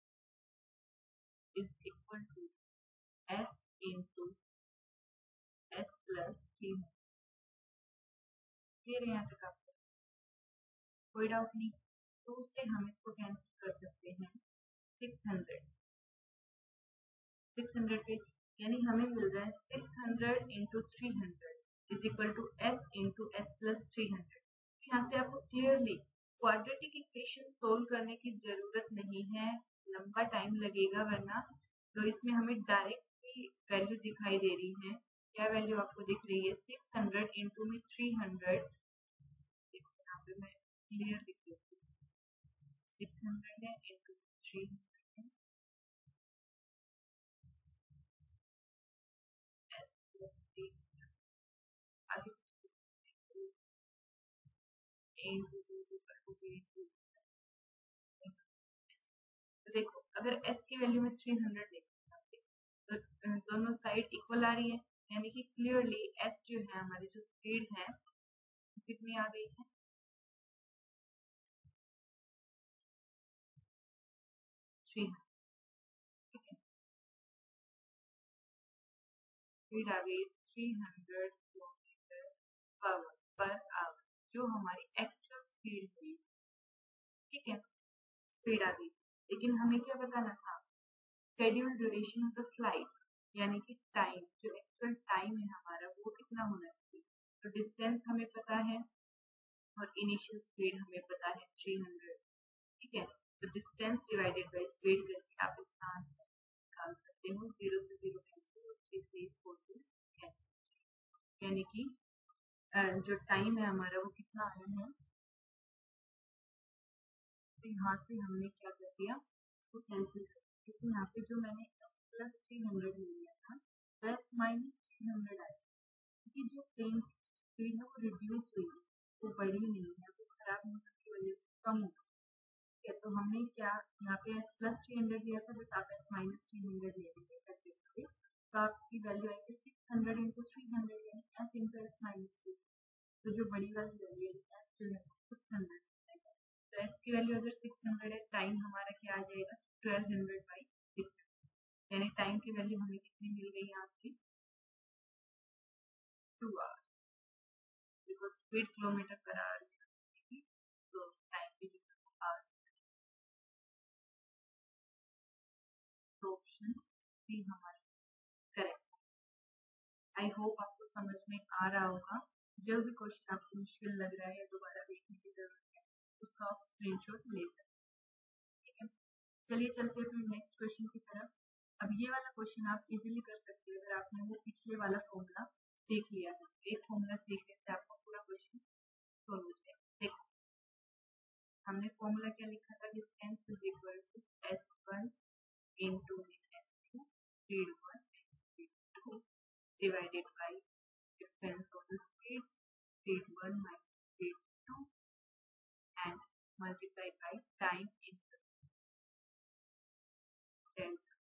is equal to S into S plus three hundred. Clear यहाँ तक आपको कोई डाउट नहीं? तो उससे हम इसको कैंसिल कर सकते हैं सिक्स हंड्रेड सिक्स हंड्रेड पे, यानी हमें मिल रहा है six hundred into three hundred is equal to S into S plus three hundred. यहाँ से आपको क्लियरली क्वाड्रेटिक इक्वेशन सोल्व करने की जरूरत नहीं है, लंबा टाइम लगेगा वरना। तो इसमें हमें डायरेक्ट वैल्यू दिखाई दे रही है, क्या वैल्यू आपको दिख रही है, सिक्स हंड्रेड इंटू में थ्री हंड्रेड। यहाँ पे मैं क्लियर लिख देती हूँ, सिक्स हंड्रेड है into three hundred S plus three आगे तो देखो अगर s की वैल्यू में थ्री हंड्रेड देखते तो दोनों साइड इक्वल आ रही है, यानी कि क्लियरली s जो है हमारी जो स्पीड है कितनी आ गई है? थ्री ठीक है, स्पीड आ गई थ्री हंड्रेड किलोमीटर पर पर आवर, जो हमारी एक्चुअल स्पीड हुई। ठीक है, स्पीड आ गई, लेकिन हमें क्या बताना था? Schedule duration of the flight, यानी कि टाइम, जो एक्चुअल टाइम है हमारा वो कितना होना चाहिए। तो डिस्टेंस हमें पता है और इनिशियल स्पीड हमें पता है थ्री हंड्रेड। ठीक है, तो डिस्टेंस डिवाइडेड बाय स्पीड करके आप इसका आंसर निकाल सकते हो। जीरो से जीरो कैंसिल और थ्री से फोर टू कैंसिल, यानी कि जो टाइम है हमारा वो कितना आया है। तो यहाँ से हमने क्या कर दिया, उसको कैंसिल कर दिया, क्योंकि यहाँ पे जो मैंने एस प्लस थ्री हंड्रेड ले लिया था तो एस माइनस थ्री हंड्रेड आया, क्योंकि जो प्लेन की स्पीड है वो रिड्यूस हुई है, वो बढ़ी नहीं है, वो खराब मौसम की वजह से कम हो गई है। तो हमने क्या यहाँ पे एस प्लस थ्री हंड्रेड लिया था, बस आप एस माइनस थ्री हंड्रेड ले लीजिए करते, तो आपकी वैल्यू आएगी six hundred into three hundred, यानी S into S minus three. तो जो बड़ी वाली वैल्यू है एस जो है सिक्स हंड्रेड, तो एस की वैल्यू अगर सिक्स हंड्रेड है, टाइम हमारा क्या आ जाएगा ट्वेल्व हंड्रेड बाई सिक्स, यानी टाइम की वैल्यू हमें कितनी मिल गई यहाँ से, two hour, because speed kilometre per hour में, तो टाइम की जो आवर। तो ऑप्शन सी हमारी करेक्ट। आई होप आपको समझ में आ रहा होगा। जो भी क्वेश्चन आपको मुश्किल लग रहा है या दोबारा देखने की जरूरत है, उसका आप स्क्रीनशॉट ले सकते हैं। ठीक है, चलिए चलते हैं फिर नेक्स्ट क्वेश्चन की तरफ। अब ये वाला क्वेश्चन आप इजीली कर सकते हैं अगर आपने वो पिछले वाला फॉर्मूला सीख लिया है। एक फॉर्मूला सीखने से आपका पूरा क्वेश्चन सॉल्व हो जाएगा। देखो, हमने फॉर्मूला क्या लिखा था, distance is equal to S one into S two speed one speed two divided by difference of the speeds, speed one minus speed two and multiplied by time in delta.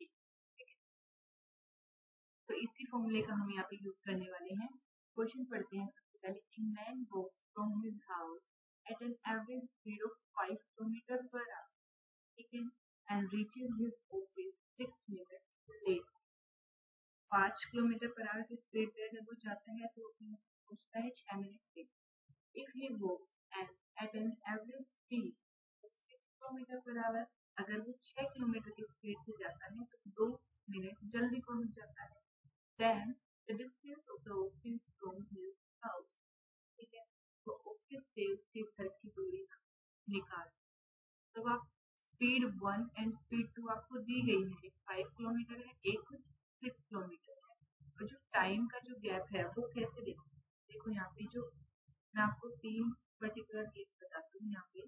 तो इसी फॉर्मूले का हम यहाँ पे यूज करने वाले हैं। क्वेश्चन पढ़ते हैं सबसे पहले। A man walks from his house at an average speed of five kilometers per hour, ठीक है, and reaches his office six minutes late। पाँच किलोमीटर पर आवर की स्पीड पे अगर वो जाता है तो पहुंचता है छह minute late. If he walks and at an average speed of six kilometers per hour, अगर वो छह किलोमीटर की स्पीड से जाता है तो दो मिनट जल्दी पहुंच जाता है। Then the distance of the office from his house, ठीक है, तो ऑफिस से उसके घर की दूरी निकाल। तो आप speed one and speed two आपको दी गई है, एक फाइव किलोमीटर है, एक सिक्स किलोमीटर है, और जो टाइम का जो गैप है वो कैसे देखो। देखो यहाँ पे जो मैं आपको तीन पर्टिकुलर केस बताती हूँ। यहाँ पे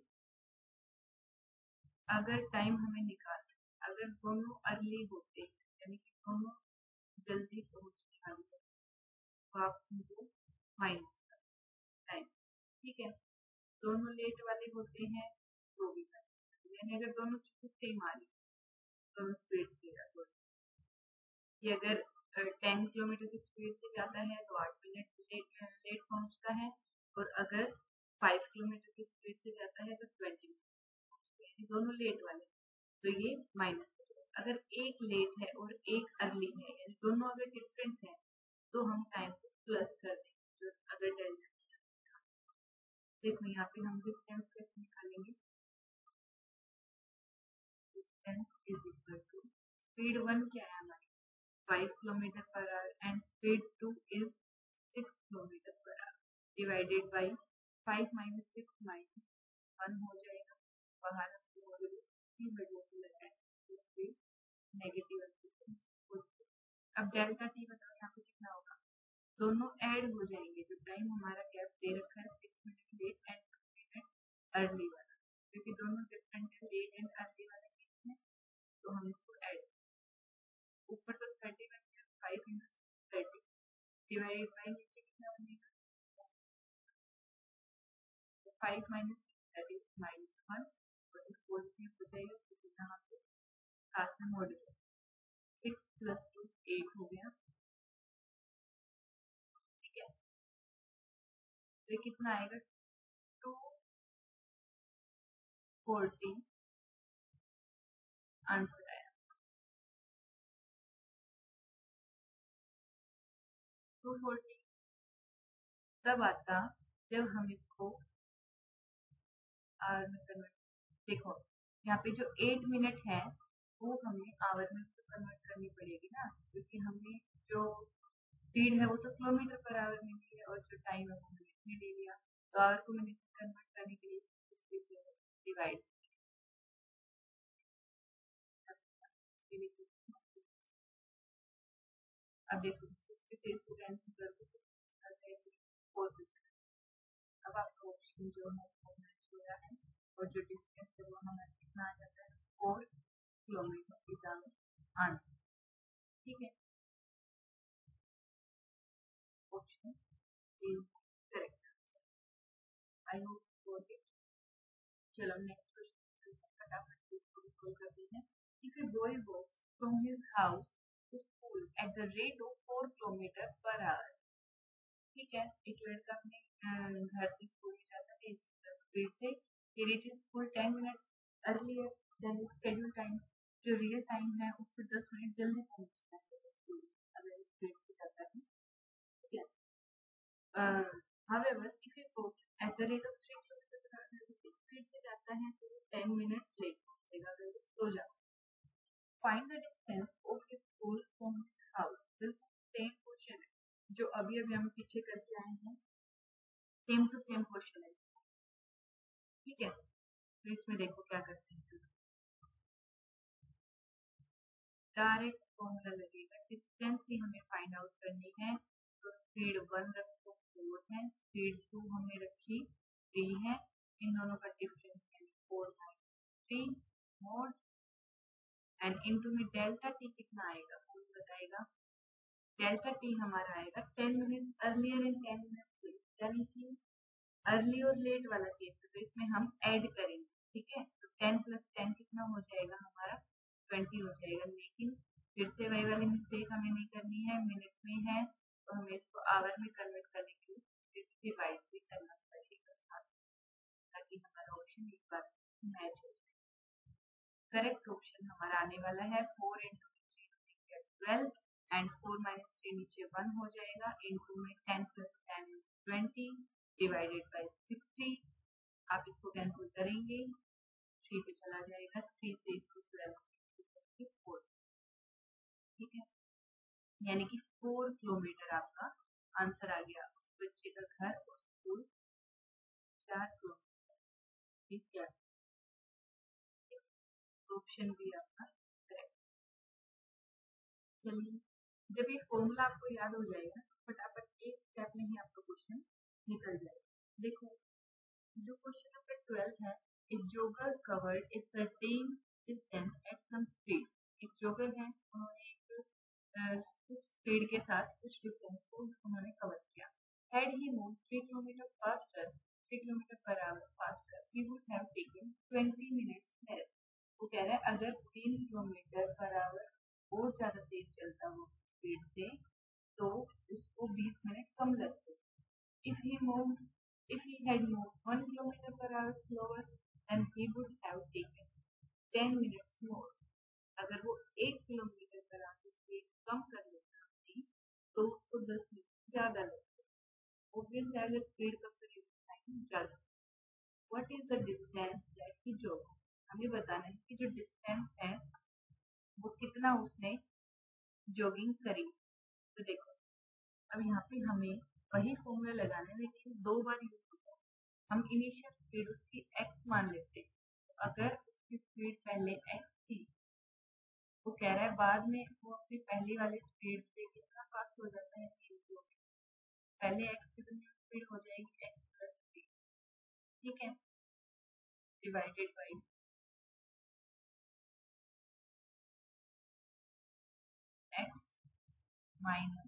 अगर टाइम हमें निकालना, अगर दोनों अर्ली होते हैं, यानी कि दोनों जल्दी पहुंचने वाली है, तो आप उनको माइनस कर टाइम। ठीक है, दोनों लेट वाले होते हैं तो भी कर, यानी अगर दोनों चीजें सेम आ रही, दोनों स्पीड से जाते, ये अगर टेन किलोमीटर की स्पीड से जाता है तो आठ मिनट लेट लेट पहुंचता है, और अगर फाइव किलोमीटर की स्पीड से जाता है तो ट्वेंटी मिनट, दोनों लेट वाले, तो ये माइनस हो जाएगा। अगर एक लेट है और एक अर्ली है, यानी दोनों अगर डिफरेंट है, तो हम टाइम को प्लस कर देंगे। तो अगर डेल्टा, देखो यहाँ पे हम डिस्टेंस कैसे निकालेंगे, distance is equal to speed one क्या है हमारी five kilometre per hour and speed two is six kilometre per hour, divided by five minus six minus one हो जाएगा। बाहर की वजह से लगा है तो स्पीड नेगेटिव। अब डेल्टा टी बताओ यहाँ पे कितना होगा, दोनों ऐड हो जाएंगे। जो टाइम हमारा गैप दे रखा है six minute late and two minute early वाला, क्योंकि दोनों डिफरेंट है, लेट एंड अर्ली वाला केस में, तो हम इसको ऐड, ऊपर तो थर्टी बन गया, five into thirty divided by नीचे कितना बनेगा, five minus thirty minus one, और पॉजिटिव हो जाएगा क्योंकि यहाँ पे साथ में modulus six plus two eight हो गया। ठीक है, तो कितना आएगा, टू फोर्टी आंसर आया। टू फोर्टी तब आता जब हम इसको आवर में कन्वर्ट, देखो यहाँ पे जो एट मिनट है वो हमें आवर में कन्वर्ट करनी पड़ेगी ना, क्योंकि हमें जो स्पीड है वो तो किलोमीटर पर आवर में दी है और जो टाइम है वो मिनट में ले लिया, तो आवर को मिनट में कन्वर्ट करने के लिए सिक्सटी से डिवाइड। अब देखो सिक्सटी से इसको कैंसिल कर दो, फोर बचा। अब आपका ऑप्शन जो है वो मैच हो रहा है और जो डिस्टेंस है वो हमारा कितना आ जाता है, four kilometre is hour answer. ठीक है, option is correct answer. I hope got it. चलो नेक्स्ट क्वेश्चन फटाफट से इसको सॉल्व करते हैं। If a boy walks from his house to school at the rate of four kilometre per hour. ठीक है, एक लड़का अपने अ, घर से स्कूल जाता है इस स्पीड से, he reaches school ten minutes earlier than the scheduled time। जो रियल टाइम है उससे टेन मिनट जल्दी पहुंचता है स्कूल अगर इस स्पीड से जाता है। ठीक है, however if he walks at the rate of three kilometre per hour, इस स्पीड से जाता है तो टेन मिनट्स लेट पहुंचेगा अगर वो स्लो जाता है। Find the distance of his school from his house. बिल्कुल सेम क्वेश्चन है जो अभी अभी हम पीछे करके आए हैं, सेम टू सेम क्वेश्चन है। ठीक है, तो इसमें देखो क्या करते हैं, डायरेक्ट फॉर्मूला लगेगा, डिस्टेंस ही हमें फाइंड आउट करनी है। तो स्पीड वन रखो फोर है, स्पीड टू हमने रखी थ्री है, इन दोनों का डिफरेंस है four by three mod and into में डेल्टा टी कितना आएगा कौन बताएगा। डेल्टा टी हमारा आएगा ten minutes earlier and ten minutes late, यानी कि अर्ली और लेट वाला केस है तो इसमें हम ऐड करेंगे। ठीक है, तो टेन प्लस टेन कितना हो जाएगा हमारा, ट्वेंटी हो जाएगा। लेकिन फिर से वही वाली मिस्टेक हमें नहीं करनी है, मिनट में है तो हमें इसको आवर में कन्वर्ट करने के लिए डिवाइड भी करना पड़ेगा साथ, ताकि हमारा ऑप्शन एक बार मैच हो जाए। करेक्ट ऑप्शन हमारा आने वाला है four into three twelve and four minus three नीचे वन हो जाएगा, इंटू में ten plus ten twenty divided by sixty. आप इसको कैंसिल करेंगे, थ्री पे चला जाएगा, थ्री से इसको ट्वेल्व फोर। ठीक है, यानी कि फोर किलोमीटर आपका आंसर आ गया। उस बच्चे का घर और स्कूल चार किलोमीटर। ठीक है, ऑप्शन भी आपका करेक्ट। चलिए, जब ये फॉर्मूला आपको याद हो जाएगा तो फटाफट एक स्टेप में ही आपका क्वेश्चन निकल जाएगा। देखो जो क्वेश्चन नंबर ट्वेल्व है, एक jogger covered a certain distance at some speed. एक जोगर है, उन्होंने एक कुछ स्पीड के साथ कुछ डिस्टेंस को उन्होंने कवर किया। Had he move three kilometre faster, three kilometre per hour faster, he would have taken twenty minutes less. वो कह रहा है अगर तीन किलोमीटर पर आवर और ज्यादा तेज चलता हो स्पीड से तो उसको बीस मिनट कम लगते। If he moved If he had moved one kilometer per hour slower, then he would have taken ten minutes more. अगर वो एक किलोमीटर पर आवर स्पीड कम कर लेता अपनी तो उसको दस मिनट ज्यादा लगते। ऑब्वियस है अगर स्पीड कम करेगा टाइम ज्यादा। What is the distance that he jogged? हमें बताना है कि जो डिस्टेंस है वो कितना उसने जॉगिंग करी। तो देखो अब यहाँ पे हमें वही फॉर्मूला लगाना है लेकिन दो बार यूज होता है। हम इनिशियल स्पीड उसकी x मान लेते हैं, तो अगर उसकी स्पीड पहले x थी, वो कह रहा है बाद में वो अपनी पहली वाली स्पीड से कितना फास्ट हो जाता है, तीन किलोमीटर। पहले x कितनी स्पीड हो जाएगी, x प्लस थ्री। ठीक है, divided by x minus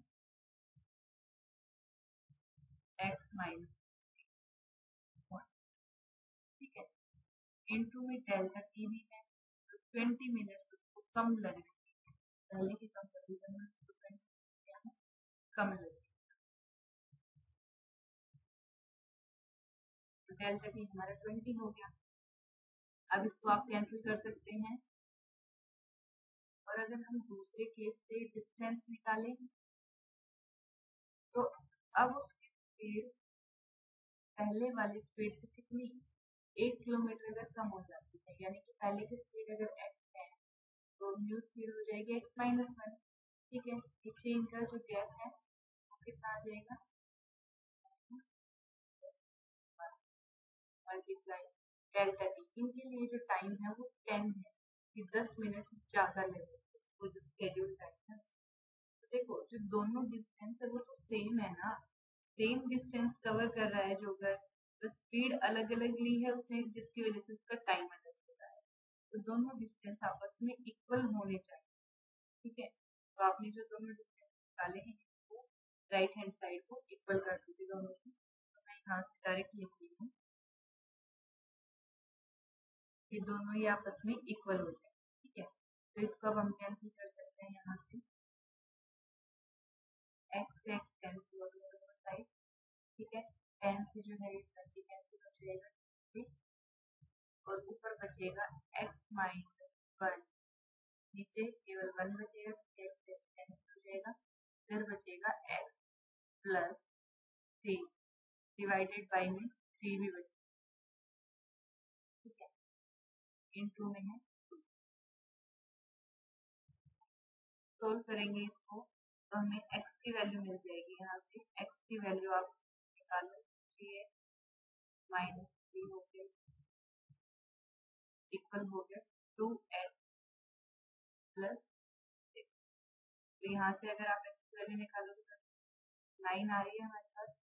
x minus one. ठीक है, इनटू में डेल्टा टी भी है, तो ट्वेंटी मिनट्स उसको कम लग रही है, पहले के कंपेरिजन में उसको ट्वेंटी कम लग डेल्टा टी हमारा ट्वेंटी हो गया। अब इसको आप कैंसिल कर सकते हैं। और अगर हम दूसरे केस से डिस्टेंस निकालें तो अब उसकी स्पीड पहले वाली स्पीड से कितनी एक किलोमीटर अगर कम हो जाती है, यानी कि पहले की स्पीड अगर एक्स है तो न्यू स्पीड हो जाएगी एक्स माइनस वन। ठीक है, पीछे इनका जो गैप है वो कितना आ जाएगा मल्टीप्लाई डेल्टा टी। इनके लिए जो टाइम है वो टेन है, कि दस मिनट ज्यादा लगेगा उसको जो स्केड्यूल टाइम है। तो देखो जो दोनों डिस्टेंस है वो तो सेम है ना, सेम डिस्टेंस कवर कर रहा है जो अगर तो स्पीड अलग अलग ली है उसने, जिसकी वजह से उसका टाइम अलग हो रहा है। तो दोनों डिस्टेंस आपस में इक्वल होने चाहिए। ठीक है, तो आपने जो दोनों डिस्टेंस निकाले हैं वो राइट हैंड साइड को इक्वल कर दीजिए दोनों की। तो मैं यहाँ से डायरेक्ट लिख रही हूँ कि दोनों ही आपस में इक्वल हो जाए। ठीक है, तो इसको अब हम कैंसिल कर सकते हैं यहाँ से, एक्स से एक्स कैंसिल हो गया दोनों साइड। ठीक है, टेन से जो है ट्वेंटी कैंसिल हो जाएगा और ऊपर बचेगा एक्स माइनस वन, नीचे केवल वन बचेगा, एक्स एक्स कैंसिल हो जाएगा, फिर बचेगा x plus three divided by में थ्री भी बचेगा। ठीक है, इन टू में है, सोल्व करेंगे इसको तो हमें x की वैल्यू मिल जाएगी। यहाँ से x की वैल्यू आप निकालो, थ्री एक्स माइनस थ्री हो गया इक्वल हो गया टू एक्स प्लस सिक्स। तो यहाँ से अगर आप x की वैल्यू निकालोगे तो नाइन आ रही है हमारे पास।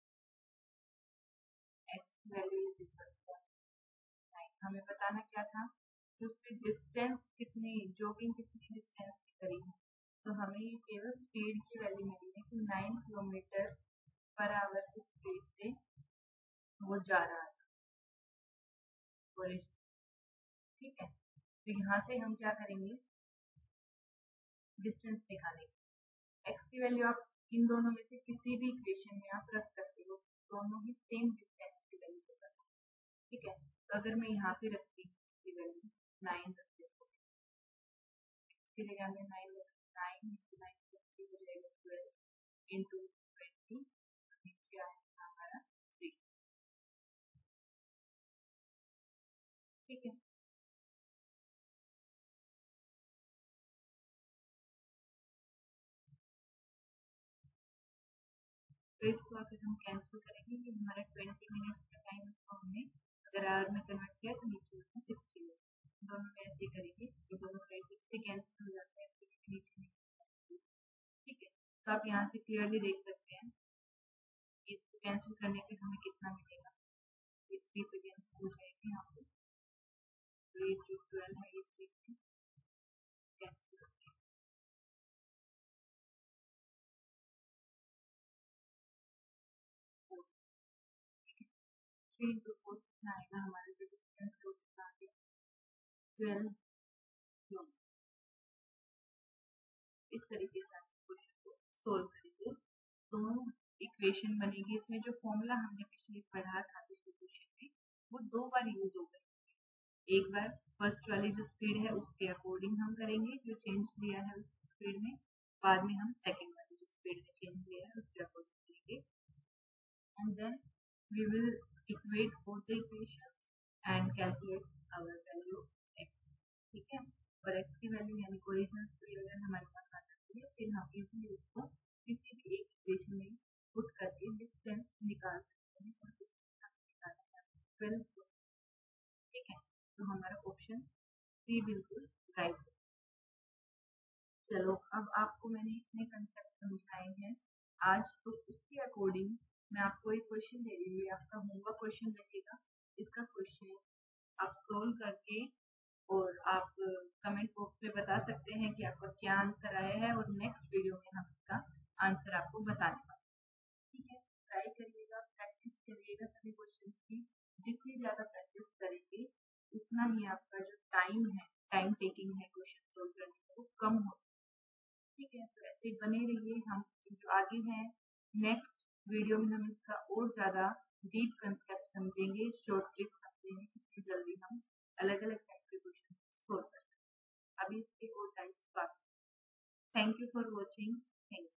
x की value is equal to nine. हमें बताना क्या था कि उसकी डिस्टेंस कितनी, जॉगिंग कितनी डिस्टेंस के करीब है। तो हमें ये केवल स्पीड की वैल्यू मिली है कि नाइन किलोमीटर पर आवर की स्पीड से वो जा रहा था ओरिजिन। ठीक है, तो यहाँ से हम क्या करेंगे, डिस्टेंस निकालेंगे। x की वैल्यू आप इन दोनों में से किसी भी इक्वेशन में आप रख सकते हो, दोनों ही सेम डिस्टेंस की वैल्यू को रखो। ठीक है, तो अगर मैं यहाँ पे रखती हूँ इसकी वैल्यू नाइन रखती हूँ, इसके लिए हमें nine nine into nine plus three हो जाएगा ट्वेल्व इंटू ट्वेंटी, नीचे आएगा हमारा थ्री। ठीक है, तो इसको अगर हम कैंसिल करेंगे कि हमारा ट्वेंटी मिनट्स का टाइम उसको हमने अगर आवर में कन्वर्ट किया तो नीचे में सिक्सटी हो, दोनों में ऐसे करेंगे तो दोनों साइड सिक्सटी कैंसिल हो जाता है, इसके नीचे में। ठीक है, तो आप यहाँ से क्लियरली देख सकते हैं इसको कैंसिल करने पे हमें कितना मिलेगा, ये थ्री पे कैंसिल हो जाएगी यहाँ पे, तो ये जो ट्वेल्व है ये थ्री पे कैंसिल हो जाएगा। थ्री इंटू फोर कितना आएगा, हमारा जो डिस्टेंस है वो कितना आ गया ट्वेल्व किलोमीटर। इस तरीके से आप क्वेश्चन को सोल्व करेंगे तो इक्वेशन बनेगी। इसमें जो फॉर्मूला हमने पिछले पढ़ा था पिछले क्वेश्चन में वो दो बार यूज हो गए। एक बार फर्स्ट वाली जो स्पीड है उसके अकॉर्डिंग हम करेंगे जो चेंज लिया है उस स्पीड में, बाद में हम सेकेंड वाली जो स्पीड में चेंज लिया है उसके अकॉर्डिंग करेंगे, and then we will equate both the equations and calculate our value x। ठीक है, और x की वैल्यू यानी ओरिजिनल स्पीड अगर हमारे पास आ जाती है फिर हम इजीली उसको किसी भी एक इक्वेशन में पुट करके डिस्टेंस निकाल सकते हैं और डिस्टेंस निकालना ट्वेल्व। ठीक है, तो हमारा ऑप्शन सी बिल्कुल राइट है। चलो अब आपको मैंने इतने कंसेप्ट समझाए हैं आज, तो उसके अकॉर्डिंग मैं आपको एक क्वेश्चन दे रही हूँ, आपका होमवर्क क्वेश्चन रहेगा। इसका क्वेश्चन आप सोल्व करके और आप कमेंट बॉक्स में बता सकते हैं कि आपका क्या आंसर आया है, और नेक्स्ट वीडियो में हम इसका आंसर आपको बताने वाले हैं। ठीक है, ट्राई करिएगा, प्रैक्टिस करिएगा सभी क्वेश्चंस की। जितनी ज़्यादा प्रैक्टिस करेंगे उतना ही आपका जो टाइम है, टाइम टेकिंग है क्वेश्चन सोल्व करने में वो कम हो। ठीक है, तो ऐसे बने रहिए। हम जो आगे हैं नेक्स्ट वीडियो में हम इसका और ज़्यादा डीप कंसेप्ट समझेंगे, शॉर्ट ट्रिक समझेंगे, कितनी जल्दी हम अलग अलग टाइप के क्वेश्चन सोल्व कर सकते हैं। अभी इसके और टाइप्स बात। Thank you for watching. Thank you.